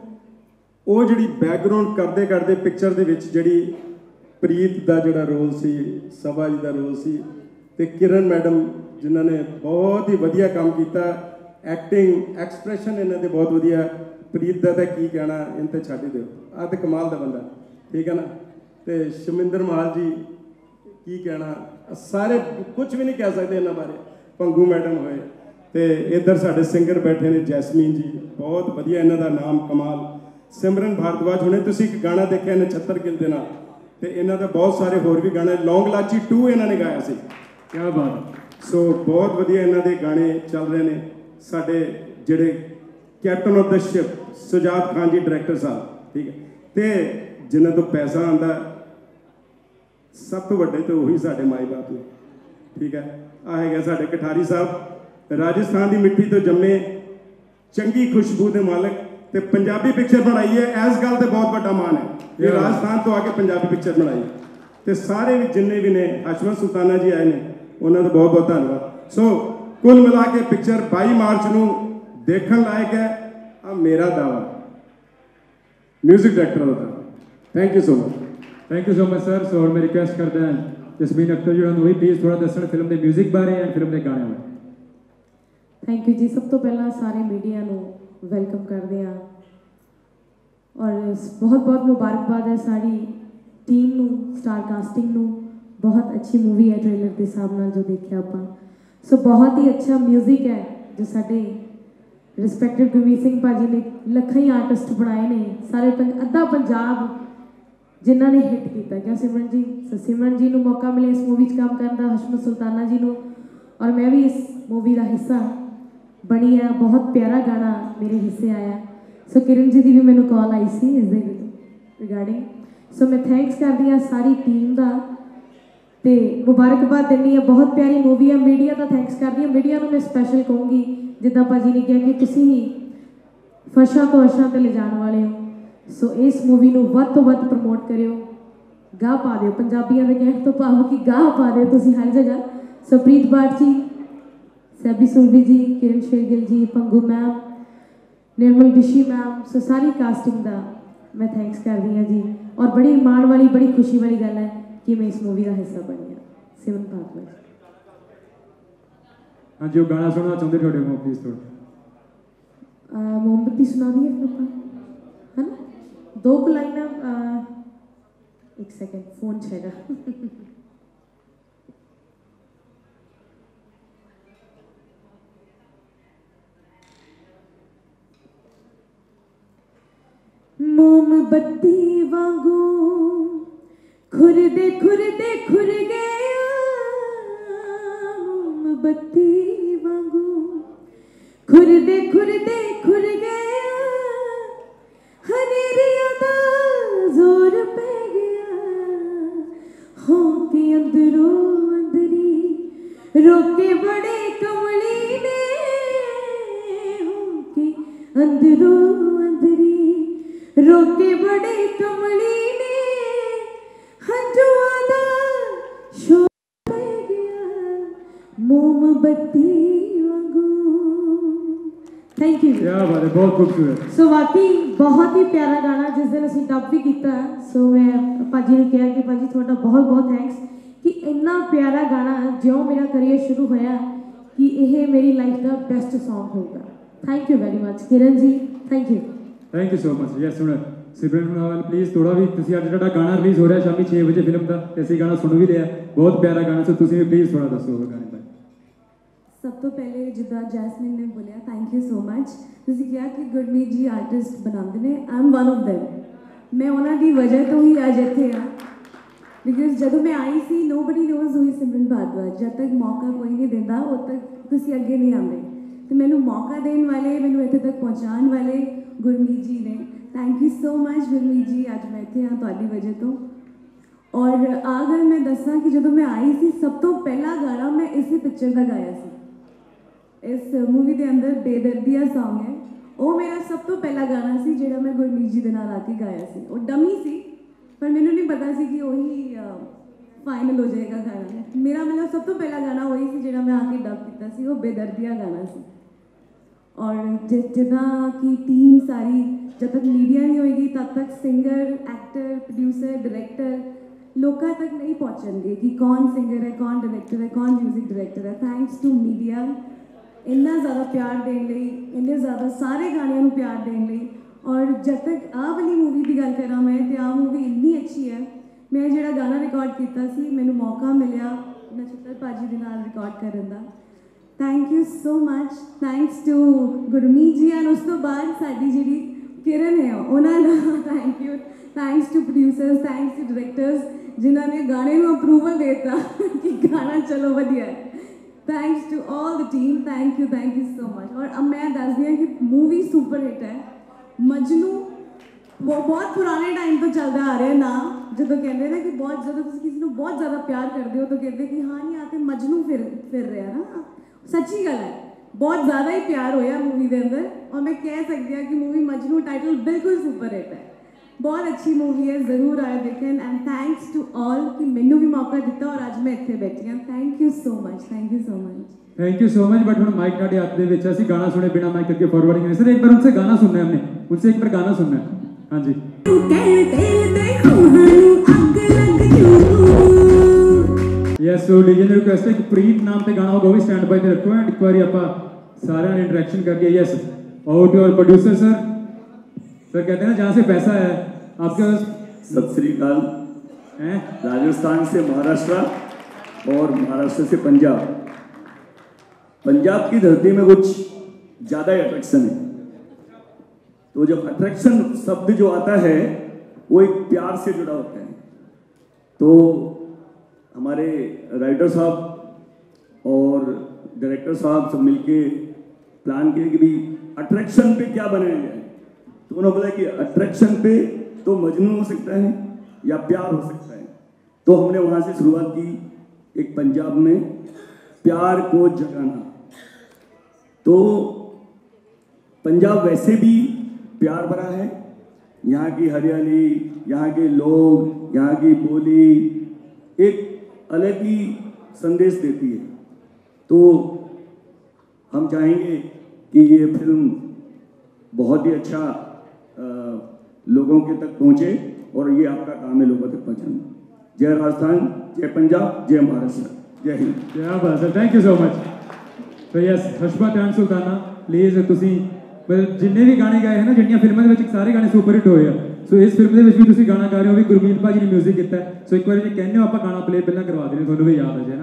ਉਹ ਜਿਹੜੀ ਬੈਕਗਰਾਊਂਡ ਕਰਦੇ ਕਰਦੇ ਪਿਕਚਰ ਦੇ ਵਿੱਚ ਜਿਹੜੀ ਪ੍ਰੀਤ ਦਾ ਜਿਹੜਾ ਰੋਲ ਸੀ, ਸਭਾ ਜੀ ਦਾ ਰੋਲ ਸੀ, ਤੇ ਕਿਰਨ ਮੈਡਮ ਜਿਨ੍ਹਾਂ ਨੇ ਬਹੁਤ ਹੀ ਵਧੀਆ ਕੰਮ ਕੀਤਾ, ਐਕਟਿੰਗ, ਐਕਸਪ੍ਰੈਸ਼ਨ ਇਹਨਾਂ ਦੇ ਬਹੁਤ ਵਧੀਆ। ਪ੍ਰੀਤ ਦਾ ਤਾਂ ਕੀ ਕਹਿਣਾ, ਇਹਨਾਂ ਤੇ ਛੱਡ ਦਿਓ, ਆਹ ਤਾਂ ਕਮਾਲ ਦਾ ਬੰਦਾ, ਠੀਕ ਹੈ ਨਾ। ਤੇ ਸ਼ਮਿੰਦਰ ਮਾਲ ਜੀ ਕੀ ਕਹਿਣਾ, ਸਾਰੇ ਕੁਝ ਵੀ ਨਹੀਂ ਕਹਿ ਸਕਦੇ ਇਹਨਾਂ ਬਾਰੇ। ਭੰਗੂ ਮੈਡਮ ਹੋਏ, ਤੇ ਇੱਧਰ ਸਾਡੇ ਸਿੰਗਰ ਬੈਠੇ ਨੇ ਜੈਸਮੀਨ ਜੀ, ਬਹੁਤ ਵਧੀਆ, ਇਹਨਾਂ ਦਾ ਨਾਮ ਕਮਾਲ। ਸਿਮਰਨ ਭਾਰਦਵਾਜ, ਹੁਣੇ ਤੁਸੀਂ ਇੱਕ ਗਾਣਾ ਦੇਖਿਆ ਨਛੱਤਰ ਗਿੱਲ ਦੇ ਨਾਲ, ਤੇ ਇਹਨਾਂ ਦਾ ਬਹੁਤ ਸਾਰੇ ਹੋਰ ਵੀ ਗਾਣੇ, ਲੌਂਗ ਲਾਚੀ ਟੂ ਇਹਨਾਂ ਨੇ ਗਾਇਆ ਸੀ। ਕਿਆ ਬਾਤ। ਸੋ ਬਹੁਤ ਵਧੀਆ ਇਹਨਾਂ ਦੇ ਗਾਣੇ ਚੱਲ ਰਹੇ ਨੇ। ਸਾਡੇ ਜਿਹੜੇ captain of the ship Sujad Khan ji director ਸਾਹਿਬ, ਠੀਕ ਹੈ। ਤੇ ਜਿਨ੍ਹਾਂ ਤੋਂ ਪੈਸਾ ਆਉਂਦਾ ਸਭ ਤੋਂ ਵੱਡੇ ਤਾਂ ਉਹੀ ਸਾਡੇ ਮਾਈ ਬਾਪ ਨੇ, ਠੀਕ ਹੈ। ਆ ਹੈਗਾ ਸਾਡੇ ਕਠਾਰੀ ਸਾਹਿਬ, ਰਾਜਸਥਾਨ ਦੀ ਮਿੱਟੀ ਤੋਂ ਜੰਮੇ, ਚੰਗੀ ਖੁਸ਼ਬੂ ਦੇ ਮਾਲਕ, ਤੇ ਪੰਜਾਬੀ ਪਿਕਚਰ ਬਣਾਈ ਹੈ। ਇਸ ਗੱਲ ਤੇ ਬਹੁਤ ਵੱਡਾ ਮਾਣ ਹੈ ਕਿ ਰਾਜਸਥਾਨ ਤੋਂ ਆ ਕੇ ਪੰਜਾਬੀ ਪਿਕਚਰ ਬਣਾਈ। ਤੇ ਸਾਰੇ ਵੀ ਜਿੰਨੇ ਵੀ ਨੇ, ਹਸ਼ਮਤ ਸੁਲਤਾਨਾ ਜੀ ਆਏ ਨੇ, ਉਹਨਾਂ ਦਾ ਬਹੁਤ ਬਹੁਤ ਧੰਨਵਾਦ। ਸੋ ਕੁੱਲ ਮਿਲਾ ਕੇ ਪਿਕਚਰ ਬਾਈ ਮਾਰਚ ਨੂੰ ਦੇਖਣ ਲਾਇਕ ਹੈ। ਆ ਮੇਰਾ ਦਾਵਾ ਮਿਊਜ਼ਿਕ ਡਾਇਰੈਕਟਰ ਦਾ। Thank you so much. Thank you so much sir. So ਹੁਣ ਮੈਂ ਰਿਕੁਐਸਟ ਕਰਦਾ ਹਾਂ ਜਸਮੀਨ ਅਖਤਰ ਜੀ ਨੂੰ ਵੀ ਪਲੀਜ਼ ਥੋੜ੍ਹਾ ਦੱਸਣ ਫਿਲਮ ਦੇ ਮਿਊਜ਼ਿਕ ਬਾਰੇ ਐਂਡ ਫਿਲਮ ਦੇ ਗਾਣਿਆਂ ਬਾਰੇ। ਥੈਂਕ ਯੂ ਜੀ। ਸਭ ਤੋਂ ਪਹਿਲਾਂ ਸਾਰੇ ਮੀਡੀਆ ਨੂੰ ਵੈਲਕਮ ਕਰਦੇ ਹਾਂ ਔਰ ਬਹੁਤ ਬਹੁਤ ਮੁਬਾਰਕਬਾਦ ਹੈ ਸਾਡੀ ਟੀਮ ਨੂੰ, ਸਟਾਰ ਕਾਸਟਿੰਗ ਨੂੰ। ਬਹੁਤ ਅੱਛੀ ਮੂਵੀ ਹੈ ਟ੍ਰੇਲਰ ਦੇ ਹਿਸਾਬ ਨਾਲ ਜੋ ਦੇਖਿਆ ਆਪਾਂ। ਸੋ ਬਹੁਤ ਹੀ ਅੱਛਾ ਮਿਊਜ਼ਿਕ ਹੈ ਜੋ ਸਾਡੇ ਰਿਸਪੈਕਟਡ ਗੁਰਮੀਤ ਸਿੰਘ ਭਾਜੀ ਨੇ ਲੱਖਾਂ ਹੀ ਆਰਟਿਸਟ ਬਣਾਏ ਨੇ, ਸਾਰੇ ਪੰਜ ਅੱਧਾ ਪੰਜਾਬ ਜਿਨ੍ਹਾਂ ਨੇ ਹਿੱਟ ਕੀਤਾ ਗਿਆ। ਸਿਮਰਨ ਜੀ, ਸੋ ਸਿਮਰਨ ਜੀ ਨੂੰ ਮੌਕਾ ਮਿਲਿਆ ਇਸ ਮੂਵੀ 'ਚ ਕੰਮ ਕਰਨ ਦਾ, ਹਸ਼ਮਤ ਸੁਲਤਾਨਾ ਜੀ ਨੂੰ, ਔਰ ਮੈਂ ਵੀ ਇਸ ਮੂਵੀ ਦਾ ਹਿੱਸਾ ਬਣੀ ਆ। ਬਹੁਤ ਪਿਆਰਾ ਗਾਣਾ ਮੇਰੇ ਹਿੱਸੇ ਆਇਆ। ਸੋ ਕਿਰਨ ਜੀ ਦੀ ਵੀ ਮੈਨੂੰ ਕਾਲ ਆਈ ਸੀ ਇਸ ਦੇ ਰਿਗਾਰਡਿੰਗ। ਸੋ ਮੈਂ ਥੈਂਕਸ ਕਰਦੀ ਹਾਂ ਸਾਰੀ ਟੀਮ ਦਾ ਤੇ ਮੁਬਾਰਕਬਾਦ ਦਿੰਦੀ ਹਾਂ। ਬਹੁਤ ਪਿਆਰੀ ਮੂਵੀ ਹੈ। ਮੀਡੀਆ ਦਾ ਥੈਂਕਸ ਕਰਦੀ ਹਾਂ। ਮੀਡੀਆ ਨੂੰ ਮੈਂ ਸਪੈਸ਼ਲ ਕਹੂੰਗੀ, ਜਿੱਦਾਂ ਭਾਜੀ ਨੇ ਕਿਹਾ ਕਿ ਤੁਸੀਂ ਹੀ ਫਰਸ਼ਾਂ ਤੋਂ ਅਰਸ਼ਾਂ 'ਤੇ ਲਿਜਾਣ ਵਾਲੇ ਹੋ। ਸੋ ਇਸ ਮੂਵੀ ਨੂੰ ਵੱਧ ਤੋਂ ਵੱਧ ਪ੍ਰਮੋਟ ਕਰਿਓ, ਗਾਹ ਪਾ ਦਿਓ। ਪੰਜਾਬੀਆਂ ਦੇ ਕਹਿਣ ਤੋਂ ਭਾਵ ਕਿ ਗਾਹ ਪਾ ਦਿਓ ਤੁਸੀਂ ਹਰ ਜਗ੍ਹਾ। ਸੋ ਪ੍ਰੀਤ ਬਾਠ ਜੀ, ਸੈਬੀ ਸੁਰਭੀ ਜੀ, Kiran Shergill ji, Bhangu ma'am, Nirmal Bishi ma'am, so ਸਾਰੀ ਕਾਸਟਿੰਗ ਦਾ ਮੈਂ ਥੈਂਕਸ ਕਰਦੀ ਹਾਂ ਜੀ। ਔਰ ਬੜੀ ਮਾਣ ਵਾਲੀ, ਬੜੀ ਖੁਸ਼ੀ ਵਾਲੀ ਗੱਲ ਹੈ कि मैं इस मूवी का हिस्सा बनी हाँ। सिमरन भारद्वाज। हाँ जी, वो गाना सुनना चाहते थोड़े मो प्लीज थोड़ा मोमबत्ती सुना दी है फिर है ना, दो को लाइना। एक सेकेंड, फोन छेगा। मोमबत्ती वांगू खुरदे खुरदे खुर गया, मोमबत्ती वांगू खुरदे खुरदे खुर गया, हनेरिया दा जोर पै गया, हो के अंदरों अंदरी रोके बड़े कमली ने, हो के अंदरों अंदरी रोके बड़े कमली ने, हंजुआ दा शोर पै गया, मोमबत्ती वांगू। Thank you. क्या बात है, बहुत खूबसूरत। सो वाकई बहुत ही प्यारा गाना जिस दिन ਅਸੀਂ ਡੱਬ ਵੀ ਕੀਤਾ। ਸੋ ਮੈਂ ਭਾਜੀ ਨੂੰ ਕਿਹਾ ਕਿ ਭਾਜੀ ਤੁਹਾਡਾ ਬਹੁਤ ਬਹੁਤ ਥੈਂਕਸ ਕਿ ਇੰਨਾ ਪਿਆਰਾ ਗਾਣਾ ਜਿਉਂ ਮੇਰਾ ਕਰੀਅਰ ਸ਼ੁਰੂ ਹੋਇਆ ਕਿ ਇਹ ਮੇਰੀ ਲਾਈਫ ਦਾ ਬੈਸਟ Song ਹੋਊਗਾ। Thank you very much Kiran ji, thank you. Thank you so much. Yes, ਹੁਣ ਸਿਮਰਨ ਨਾਲ ਪਲੀਜ਼ ਥੋੜਾ ਵੀ ਤੁਸੀਂ ਅੱਜ ਜਿਹੜਾ ਗਾਣਾ ਰਿਲੀਜ਼ ਹੋ ਰਿਹਾ ਸ਼ਾਮੀ ਛੇ ਵਜੇ ਫਿਲਮ ਦਾ, ਤੇ ਅਸੀਂ ਗਾਣਾ ਸੁਣ ਵੀ ਲਿਆ, ਬਹੁਤ ਪਿਆਰਾ ਗਾਣਾ, ਸੋ ਤੁਸੀਂ ਵੀ ਪਲੀਜ਼ ਥੋੜਾ ਦੱਸੋ ਉਹ ਗਾਣੇ ਬਾਰੇ। ਸਭ ਤੋਂ ਪਹਿਲੇ ਜਿੱਦਾਂ ਜੈਸਮੀਨ ਨੇ ਬੋਲਿਆ, ਥੈਂਕ ਯੂ ਸੋ ਮਚ। ਤੁਸੀਂ ਕਿਹਾ ਕਿ ਗੁਰਮੀਤ ਜੀ ਆਰਟਿਸਟ ਬਣਾਉਂਦੇ ਨੇ, I am one of them. ਮੈਂ ਉਹਨਾਂ ਦੀ ਵਜ੍ਹਾ ਤੋਂ ਹੀ ਅੱਜ ਇੱਥੇ ਹਾਂ, ਬਿਕਾਜ਼ ਜਦੋਂ ਮੈਂ ਆਈ ਸੀ nobody knows who is Simran Bhardwaj. ਜਦ ਤੱਕ ਮੌਕਾ ਕੋਈ ਨਹੀਂ ਦਿੰਦਾ ਉਦ ਤੱਕ ਤੁਸੀਂ ਅੱਗੇ ਨਹੀਂ ਆਉਂਦੇ, ਤੇ ਮੈਨੂੰ ਮੌਕਾ ਦੇਣ ਵਾਲੇ, ਮੈਨੂੰ ਇੱਥੇ ਤੱਕ ਪਹੁੰਚਾਉਣ ਵਾਲੇ ਗੁਰਮੀਤ ਜੀ ਨੇ। Thank you so much Gurmeet ji, ਅੱਜ ਮੈਂ ਇੱਥੇ ਹਾਂ ਤੁਹਾਡੀ ਵਜ੍ਹਾ ਤੋਂ। ਔਰ ਆ ਗੱਲ ਮੈਂ ਦੱਸਾਂ ਕਿ ਜਦੋਂ ਮੈਂ ਆਈ ਸੀ ਸਭ ਤੋਂ ਪਹਿਲਾ ਗਾਣਾ ਮੈਂ ਇਸੇ ਪਿਕਚਰ ਦਾ ਗਾਇਆ ਸੀ। ਇਸ ਮੂਵੀ ਦੇ ਅੰਦਰ ਬੇਦਰਦੀਆ Song ਹੈ, ਉਹ ਮੇਰਾ ਸਭ ਤੋਂ ਪਹਿਲਾ ਗਾਣਾ ਸੀ ਜਿਹੜਾ ਮੈਂ ਗੁਰਮੀਤ ਜੀ ਦੇ ਨਾਲ ਆ ਕੇ ਗਾਇਆ ਸੀ। ਉਹ ਡਮੀ ਸੀ, ਪਰ ਮੈਨੂੰ ਨਹੀਂ ਪਤਾ ਸੀ ਕਿ ਉਹੀ ਫਾਈਨਲ ਹੋ ਜਾਏਗਾ ਗਾਣਾ। ਮੇਰਾ ਮਤਲਬ ਸਭ ਤੋਂ ਪਹਿਲਾ ਗਾਣਾ ਉਹੀ ਸੀ ਜਿਹੜਾ ਮੈਂ ਆ ਕੇ ਡਬ ਕੀਤਾ ਸੀ, ਉਹ ਬੇਦਰਦੀਆ ਗਾਣਾ ਸੀ। ਔਰ ਜਿ ਜਿੱਦਾਂ ਕਿ ਟੀਮ ਸਾਰੀ ਜਦ ਤੱਕ ਮੀਡੀਆ ਨਹੀਂ ਹੋਏਗੀ ਤਦ ਤੱਕ ਸਿੰਗਰ, ਐਕਟਰ, ਪ੍ਰੋਡਿਊਸਰ, ਡਾਇਰੈਕਟਰ ਲੋਕਾਂ ਤੱਕ ਨਹੀਂ ਪਹੁੰਚਣਗੇ ਕਿ ਕੌਣ ਸਿੰਗਰ ਹੈ, ਕੌਣ ਡਾਇਰੈਕਟਰ ਹੈ, ਕੌਣ ਮਿਊਜ਼ਿਕ ਡਾਇਰੈਕਟਰ ਹੈ। ਥੈਂਕਸ ਟੂ ਮੀਡੀਆ ਇੰਨਾ ਜ਼ਿਆਦਾ ਪਿਆਰ ਦੇਣ ਲਈ, ਇੰਨੇ ਜ਼ਿਆਦਾ ਸਾਰੇ ਗਾਣਿਆਂ ਨੂੰ ਪਿਆਰ ਦੇਣ ਲਈ। ਔਰ ਜਦ ਤੱਕ ਆਹ ਵਾਲੀ ਮੂਵੀ ਦੀ ਗੱਲ ਕਰਾਂ ਮੈਂ, ਤੇ ਆਹ ਮੂਵੀ ਇੰਨੀ ਅੱਛੀ ਹੈ। ਮੈਂ ਜਿਹੜਾ ਗਾਣਾ ਰਿਕਾਰਡ ਕੀਤਾ ਸੀ, ਮੈਨੂੰ ਮੌਕਾ ਮਿਲਿਆ ਨਛੱਤਰ ਭਾਜੀ ਦੇ ਨਾਲ ਰਿਕਾਰਡ ਕਰਨ ਦਾ। Thank you so much, thanks to Gurmeet ji. And ਉਸ ਤੋਂ ਬਾਅਦ ਸਾਡੀ ਜਿਹੜੀ ਕਿਰਨ ਹੈ ਉਹਨਾਂ ਦਾ thank you, thanks to producers, thanks to directors ਜਿਨ੍ਹਾਂ ਨੇ ਗਾਣੇ ਨੂੰ ਅਪਰੂਵਲ ਦੇ ਦਿੱਤਾ ਕਿ ਗਾਣਾ ਚਲੋ ਵਧੀਆ ਹੈ। Thanks to all the team, thank you thank you so much. और अब मैं दस दी कि मूवी सुपर हिट है। मजनू वो बहुत पुराने टाइम तो चलता आ रहा है ना, जो कहते हैं कि बहुत जो किसी को बहुत ज़्यादा प्यार करते हो तो कहते कि हाँ नहीं आते मजनू फिर फिर रहा ना। सच्ची गल है, बहुत ज़्यादा ही प्यार होया मूवी के अंदर। और मैं कह सकती हूँ कि मूवी मजनू टाइटल बिल्कुल सुपर हिट है, बहुत अच्छी मूवी है, ज़रूर आए देखें। एंड थैंक्स टू ऑल कि मैनू भी मौका दिता और अज मैं इत्थे बैठी हाँ। Thank you so much, thank you so much, thank you so much. But हम माइक ਤੁਹਾਡੇ ਹੱਥ ਦੇ ਵਿੱਚ ਅਸੀਂ ਗਾਣਾ ਸੁਣੇ बिना माइक करके फॉरवर्डिंग नहीं सर। एक बार उनसे गाना सुनना है, हमने उनसे एक बार गाना सुनना है। हाँ जी, यस। सो लीजिए रिक्वेस्ट है कि प्रीत नाम पे गाना होगा, वो भी स्टैंड बाय पे रखो। एंड एक बार आप सारे इंटरेक्शन करके yes out your producer sir. Sir कहते हैं ना जहाँ से पैसा है आपके पास। सत श्री अकाल। हैं राजस्थान से महाराष्ट्र और महाराष्ट्र से पंजाब। पंजाब की धरती में कुछ ज़्यादा ही अट्रैक्शन है। तो जब अट्रैक्शन शब्द जो आता है वो एक प्यार से जुड़ा होता है। तो हमारे राइटर साहब और डायरेक्टर साहब सब मिलके प्लान किए कि भाई अट्रैक्शन पे क्या बनाया जाए। तो उन्होंने बोला कि अट्रैक्शन पे तो मजनू हो सकता है या प्यार हो सकता है। तो हमने वहाँ से शुरुआत की, एक पंजाब में प्यार को जगाना। तो पंजाब वैसे भी प्यार भरा है, यहाँ की हरियाली, यहाँ के लोग, यहाँ की बोली एक अलग ही संदेश देती है। तो हम चाहेंगे कि ये फिल्म बहुत ही अच्छा आ, लोगों के तक पहुँचे और ये आपका काम है लोगों तक पहुँचाना। जय राजस्थान, जय पंजाब, जय महाराष्ट्र, जय हिंद। क्या बात है, थैंक यू सो मच। तो यस हशबा खान सुल्ताना प्लीज़ तुसी मतलब जिन्ने भी गाने गाए हैं ना जिन्नियां फिल्मां दे विच सारे गाने सुपर हिट होए आ। सो इस फिल्म दे विच भी तुसी गाना गा रहे हो भी गुरमीत भाजी ने म्यूजिक कीता है। सो एक बार जे कहने हो आपां गाना प्ले पहला करवा देने तुहानू भी याद आ जाए ना।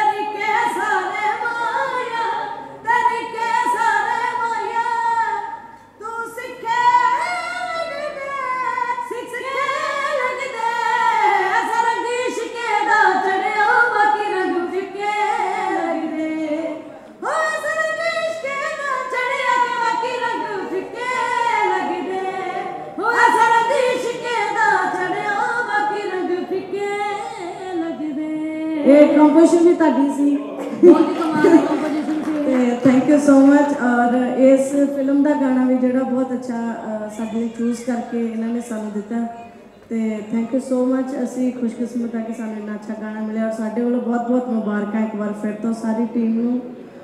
ਇਹ ਕੰਪੋਜੀਸ਼ਨ ਵੀ ਤੁਹਾਡੀ ਸੀ, ਬਹੁਤ ਹੀ ਕਮਾਲ ਦੀ ਕੰਪੋਜੀਸ਼ਨ ਸੀ। ਤੇ ਥੈਂਕ ਯੂ ਸੋ ਮਚ। ਔਰ ਇਸ ਫਿਲਮ ਦਾ ਗਾਣਾ ਵੀ ਜਿਹੜਾ ਬਹੁਤ ਅੱਛਾ ਅ, ਸਾਡੇ ਲਈ ਚੂਜ਼ ਕਰਕੇ ਇਹਨਾਂ ਨੇ ਸਾਨੂੰ ਦਿੱਤਾ ਤੇ ਥੈਂਕ ਯੂ ਸੋ ਮਚ। ਅਸੀਂ ਖੁਸ਼ਕਿਸਮਤ ਹਾਂ ਕਿ ਸਾਨੂੰ ਇੰਨਾ ਅੱਛਾ ਗਾਣਾ ਮਿਲਿਆ ਔਰ ਸਾਡੇ ਵੱਲੋਂ ਬਹੁਤ ਬਹੁਤ ਮੁਬਾਰਕਾਂ ਇੱਕ ਵਾਰ ਫਿਰ ਤੋਂ ਸਾਰੀ ਟੀਮ ਨੂੰ।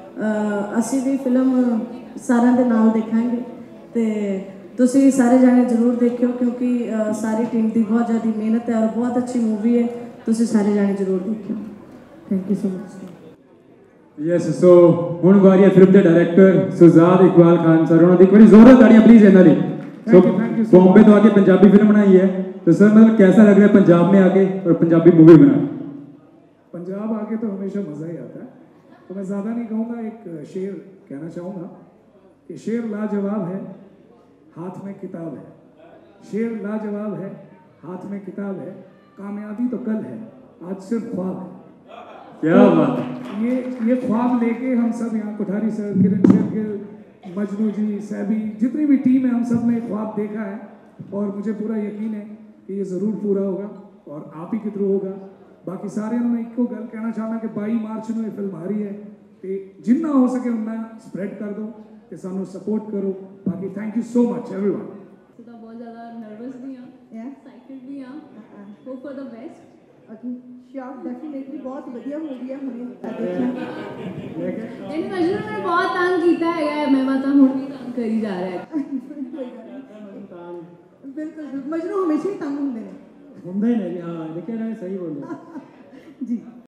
ਅ, ਅਸੀਂ ਵੀ ਫਿਲਮ ਸਾਰਿਆਂ ਦੇ ਨਾਲ ਦੇਖਾਂਗੇ ਤੇ ਤੁਸੀਂ ਵੀ ਸਾਰੇ ਜਾਣੇ ਜ਼ਰੂਰ ਦੇਖਿਓ ਕਿਉਂਕਿ ਅ, ਸਾਰੀ ਟੀਮ ਦੀ ਬਹੁਤ ਜ਼ਿਆਦਾ ਮਿਹਨਤ ਹੈ ਔਰ ਬਹੁਤ ਅੱਛੀ ਮੂਵੀ ਹੈ। ਤੁਸੀਂ ਸਾਰੇ ਜਾਣੇ ਜ਼ਰੂਰ ਦੇਖਿਓ। Thank you so much. Yes so ਹੁਣ ਵਾਰੀ ਹੈ ਫਿਲਮ ਦੇ ਡਾਇਰੈਕਟਰ ਸੁਜ਼ਾਦ ਇਕਬਾਲ ਖਾਨ ਸਰ, ਉਹਨਾਂ ਦੀ ਇੱਕ ਵਾਰੀ ਜ਼ੋਰਦਾਰ ਤਾੜੀਆਂ प्लीज ਇਹਨਾਂ ਲਈ। सो बॉम्बे तो आके पंजाबी फिल्म बनाई है तो सर मतलब कैसा लग रहा है पंजाब में आके और पंजाबी मूवी बनाई? पंजाब आके तो हमेशा मज़ा ही आता है। तो मैं ज़्यादा नहीं कहूँगा, एक शेर कहना चाहूँगा कि शेर लाजवाब है हाथ में किताब है, शेर लाजवाब है हाथ में किताब है, कामयाबी तो कल है आज सिर्फ ख्वाब है। क्या बात है। ये ये ख्वाब लेके हम सब यहाँ कोठारी सर, किरण शेर, मजनू जी, सैबी, जितनी भी टीम है हम सब ने ख्वाब देखा है और मुझे पूरा यकीन है कि ये ज़रूर पूरा होगा और आप ही के थ्रू होगा। बाकी सारे मैं एक गल कहना चाहना कि बाई मार्च में ये फिल्म आ रही है तो जिन्ना हो सके उन्ना स्प्रेड कर दो तो सानू सपोर्ट करो। बाकी thank you so much everyone. तो बहुत ज़्यादा नर्वस भी हाँ, एक्साइटेड भी हाँ, hope for the best. Sure definitely बहुत बढ़िया मूवी है। हमने देखा इन मजनू ने बहुत तंग किया है, मैं बता हुण भी तंग करी जा रहा है। बिल्कुल मजनू हमेशा ही तंग होंगे ने ਹੁੰਦਾ ਹੀ ਨਹੀਂ। ਹਾਂ ਲੇਕਿन ਇਹ ਸਹੀ ਬੋਲਿਆ जी।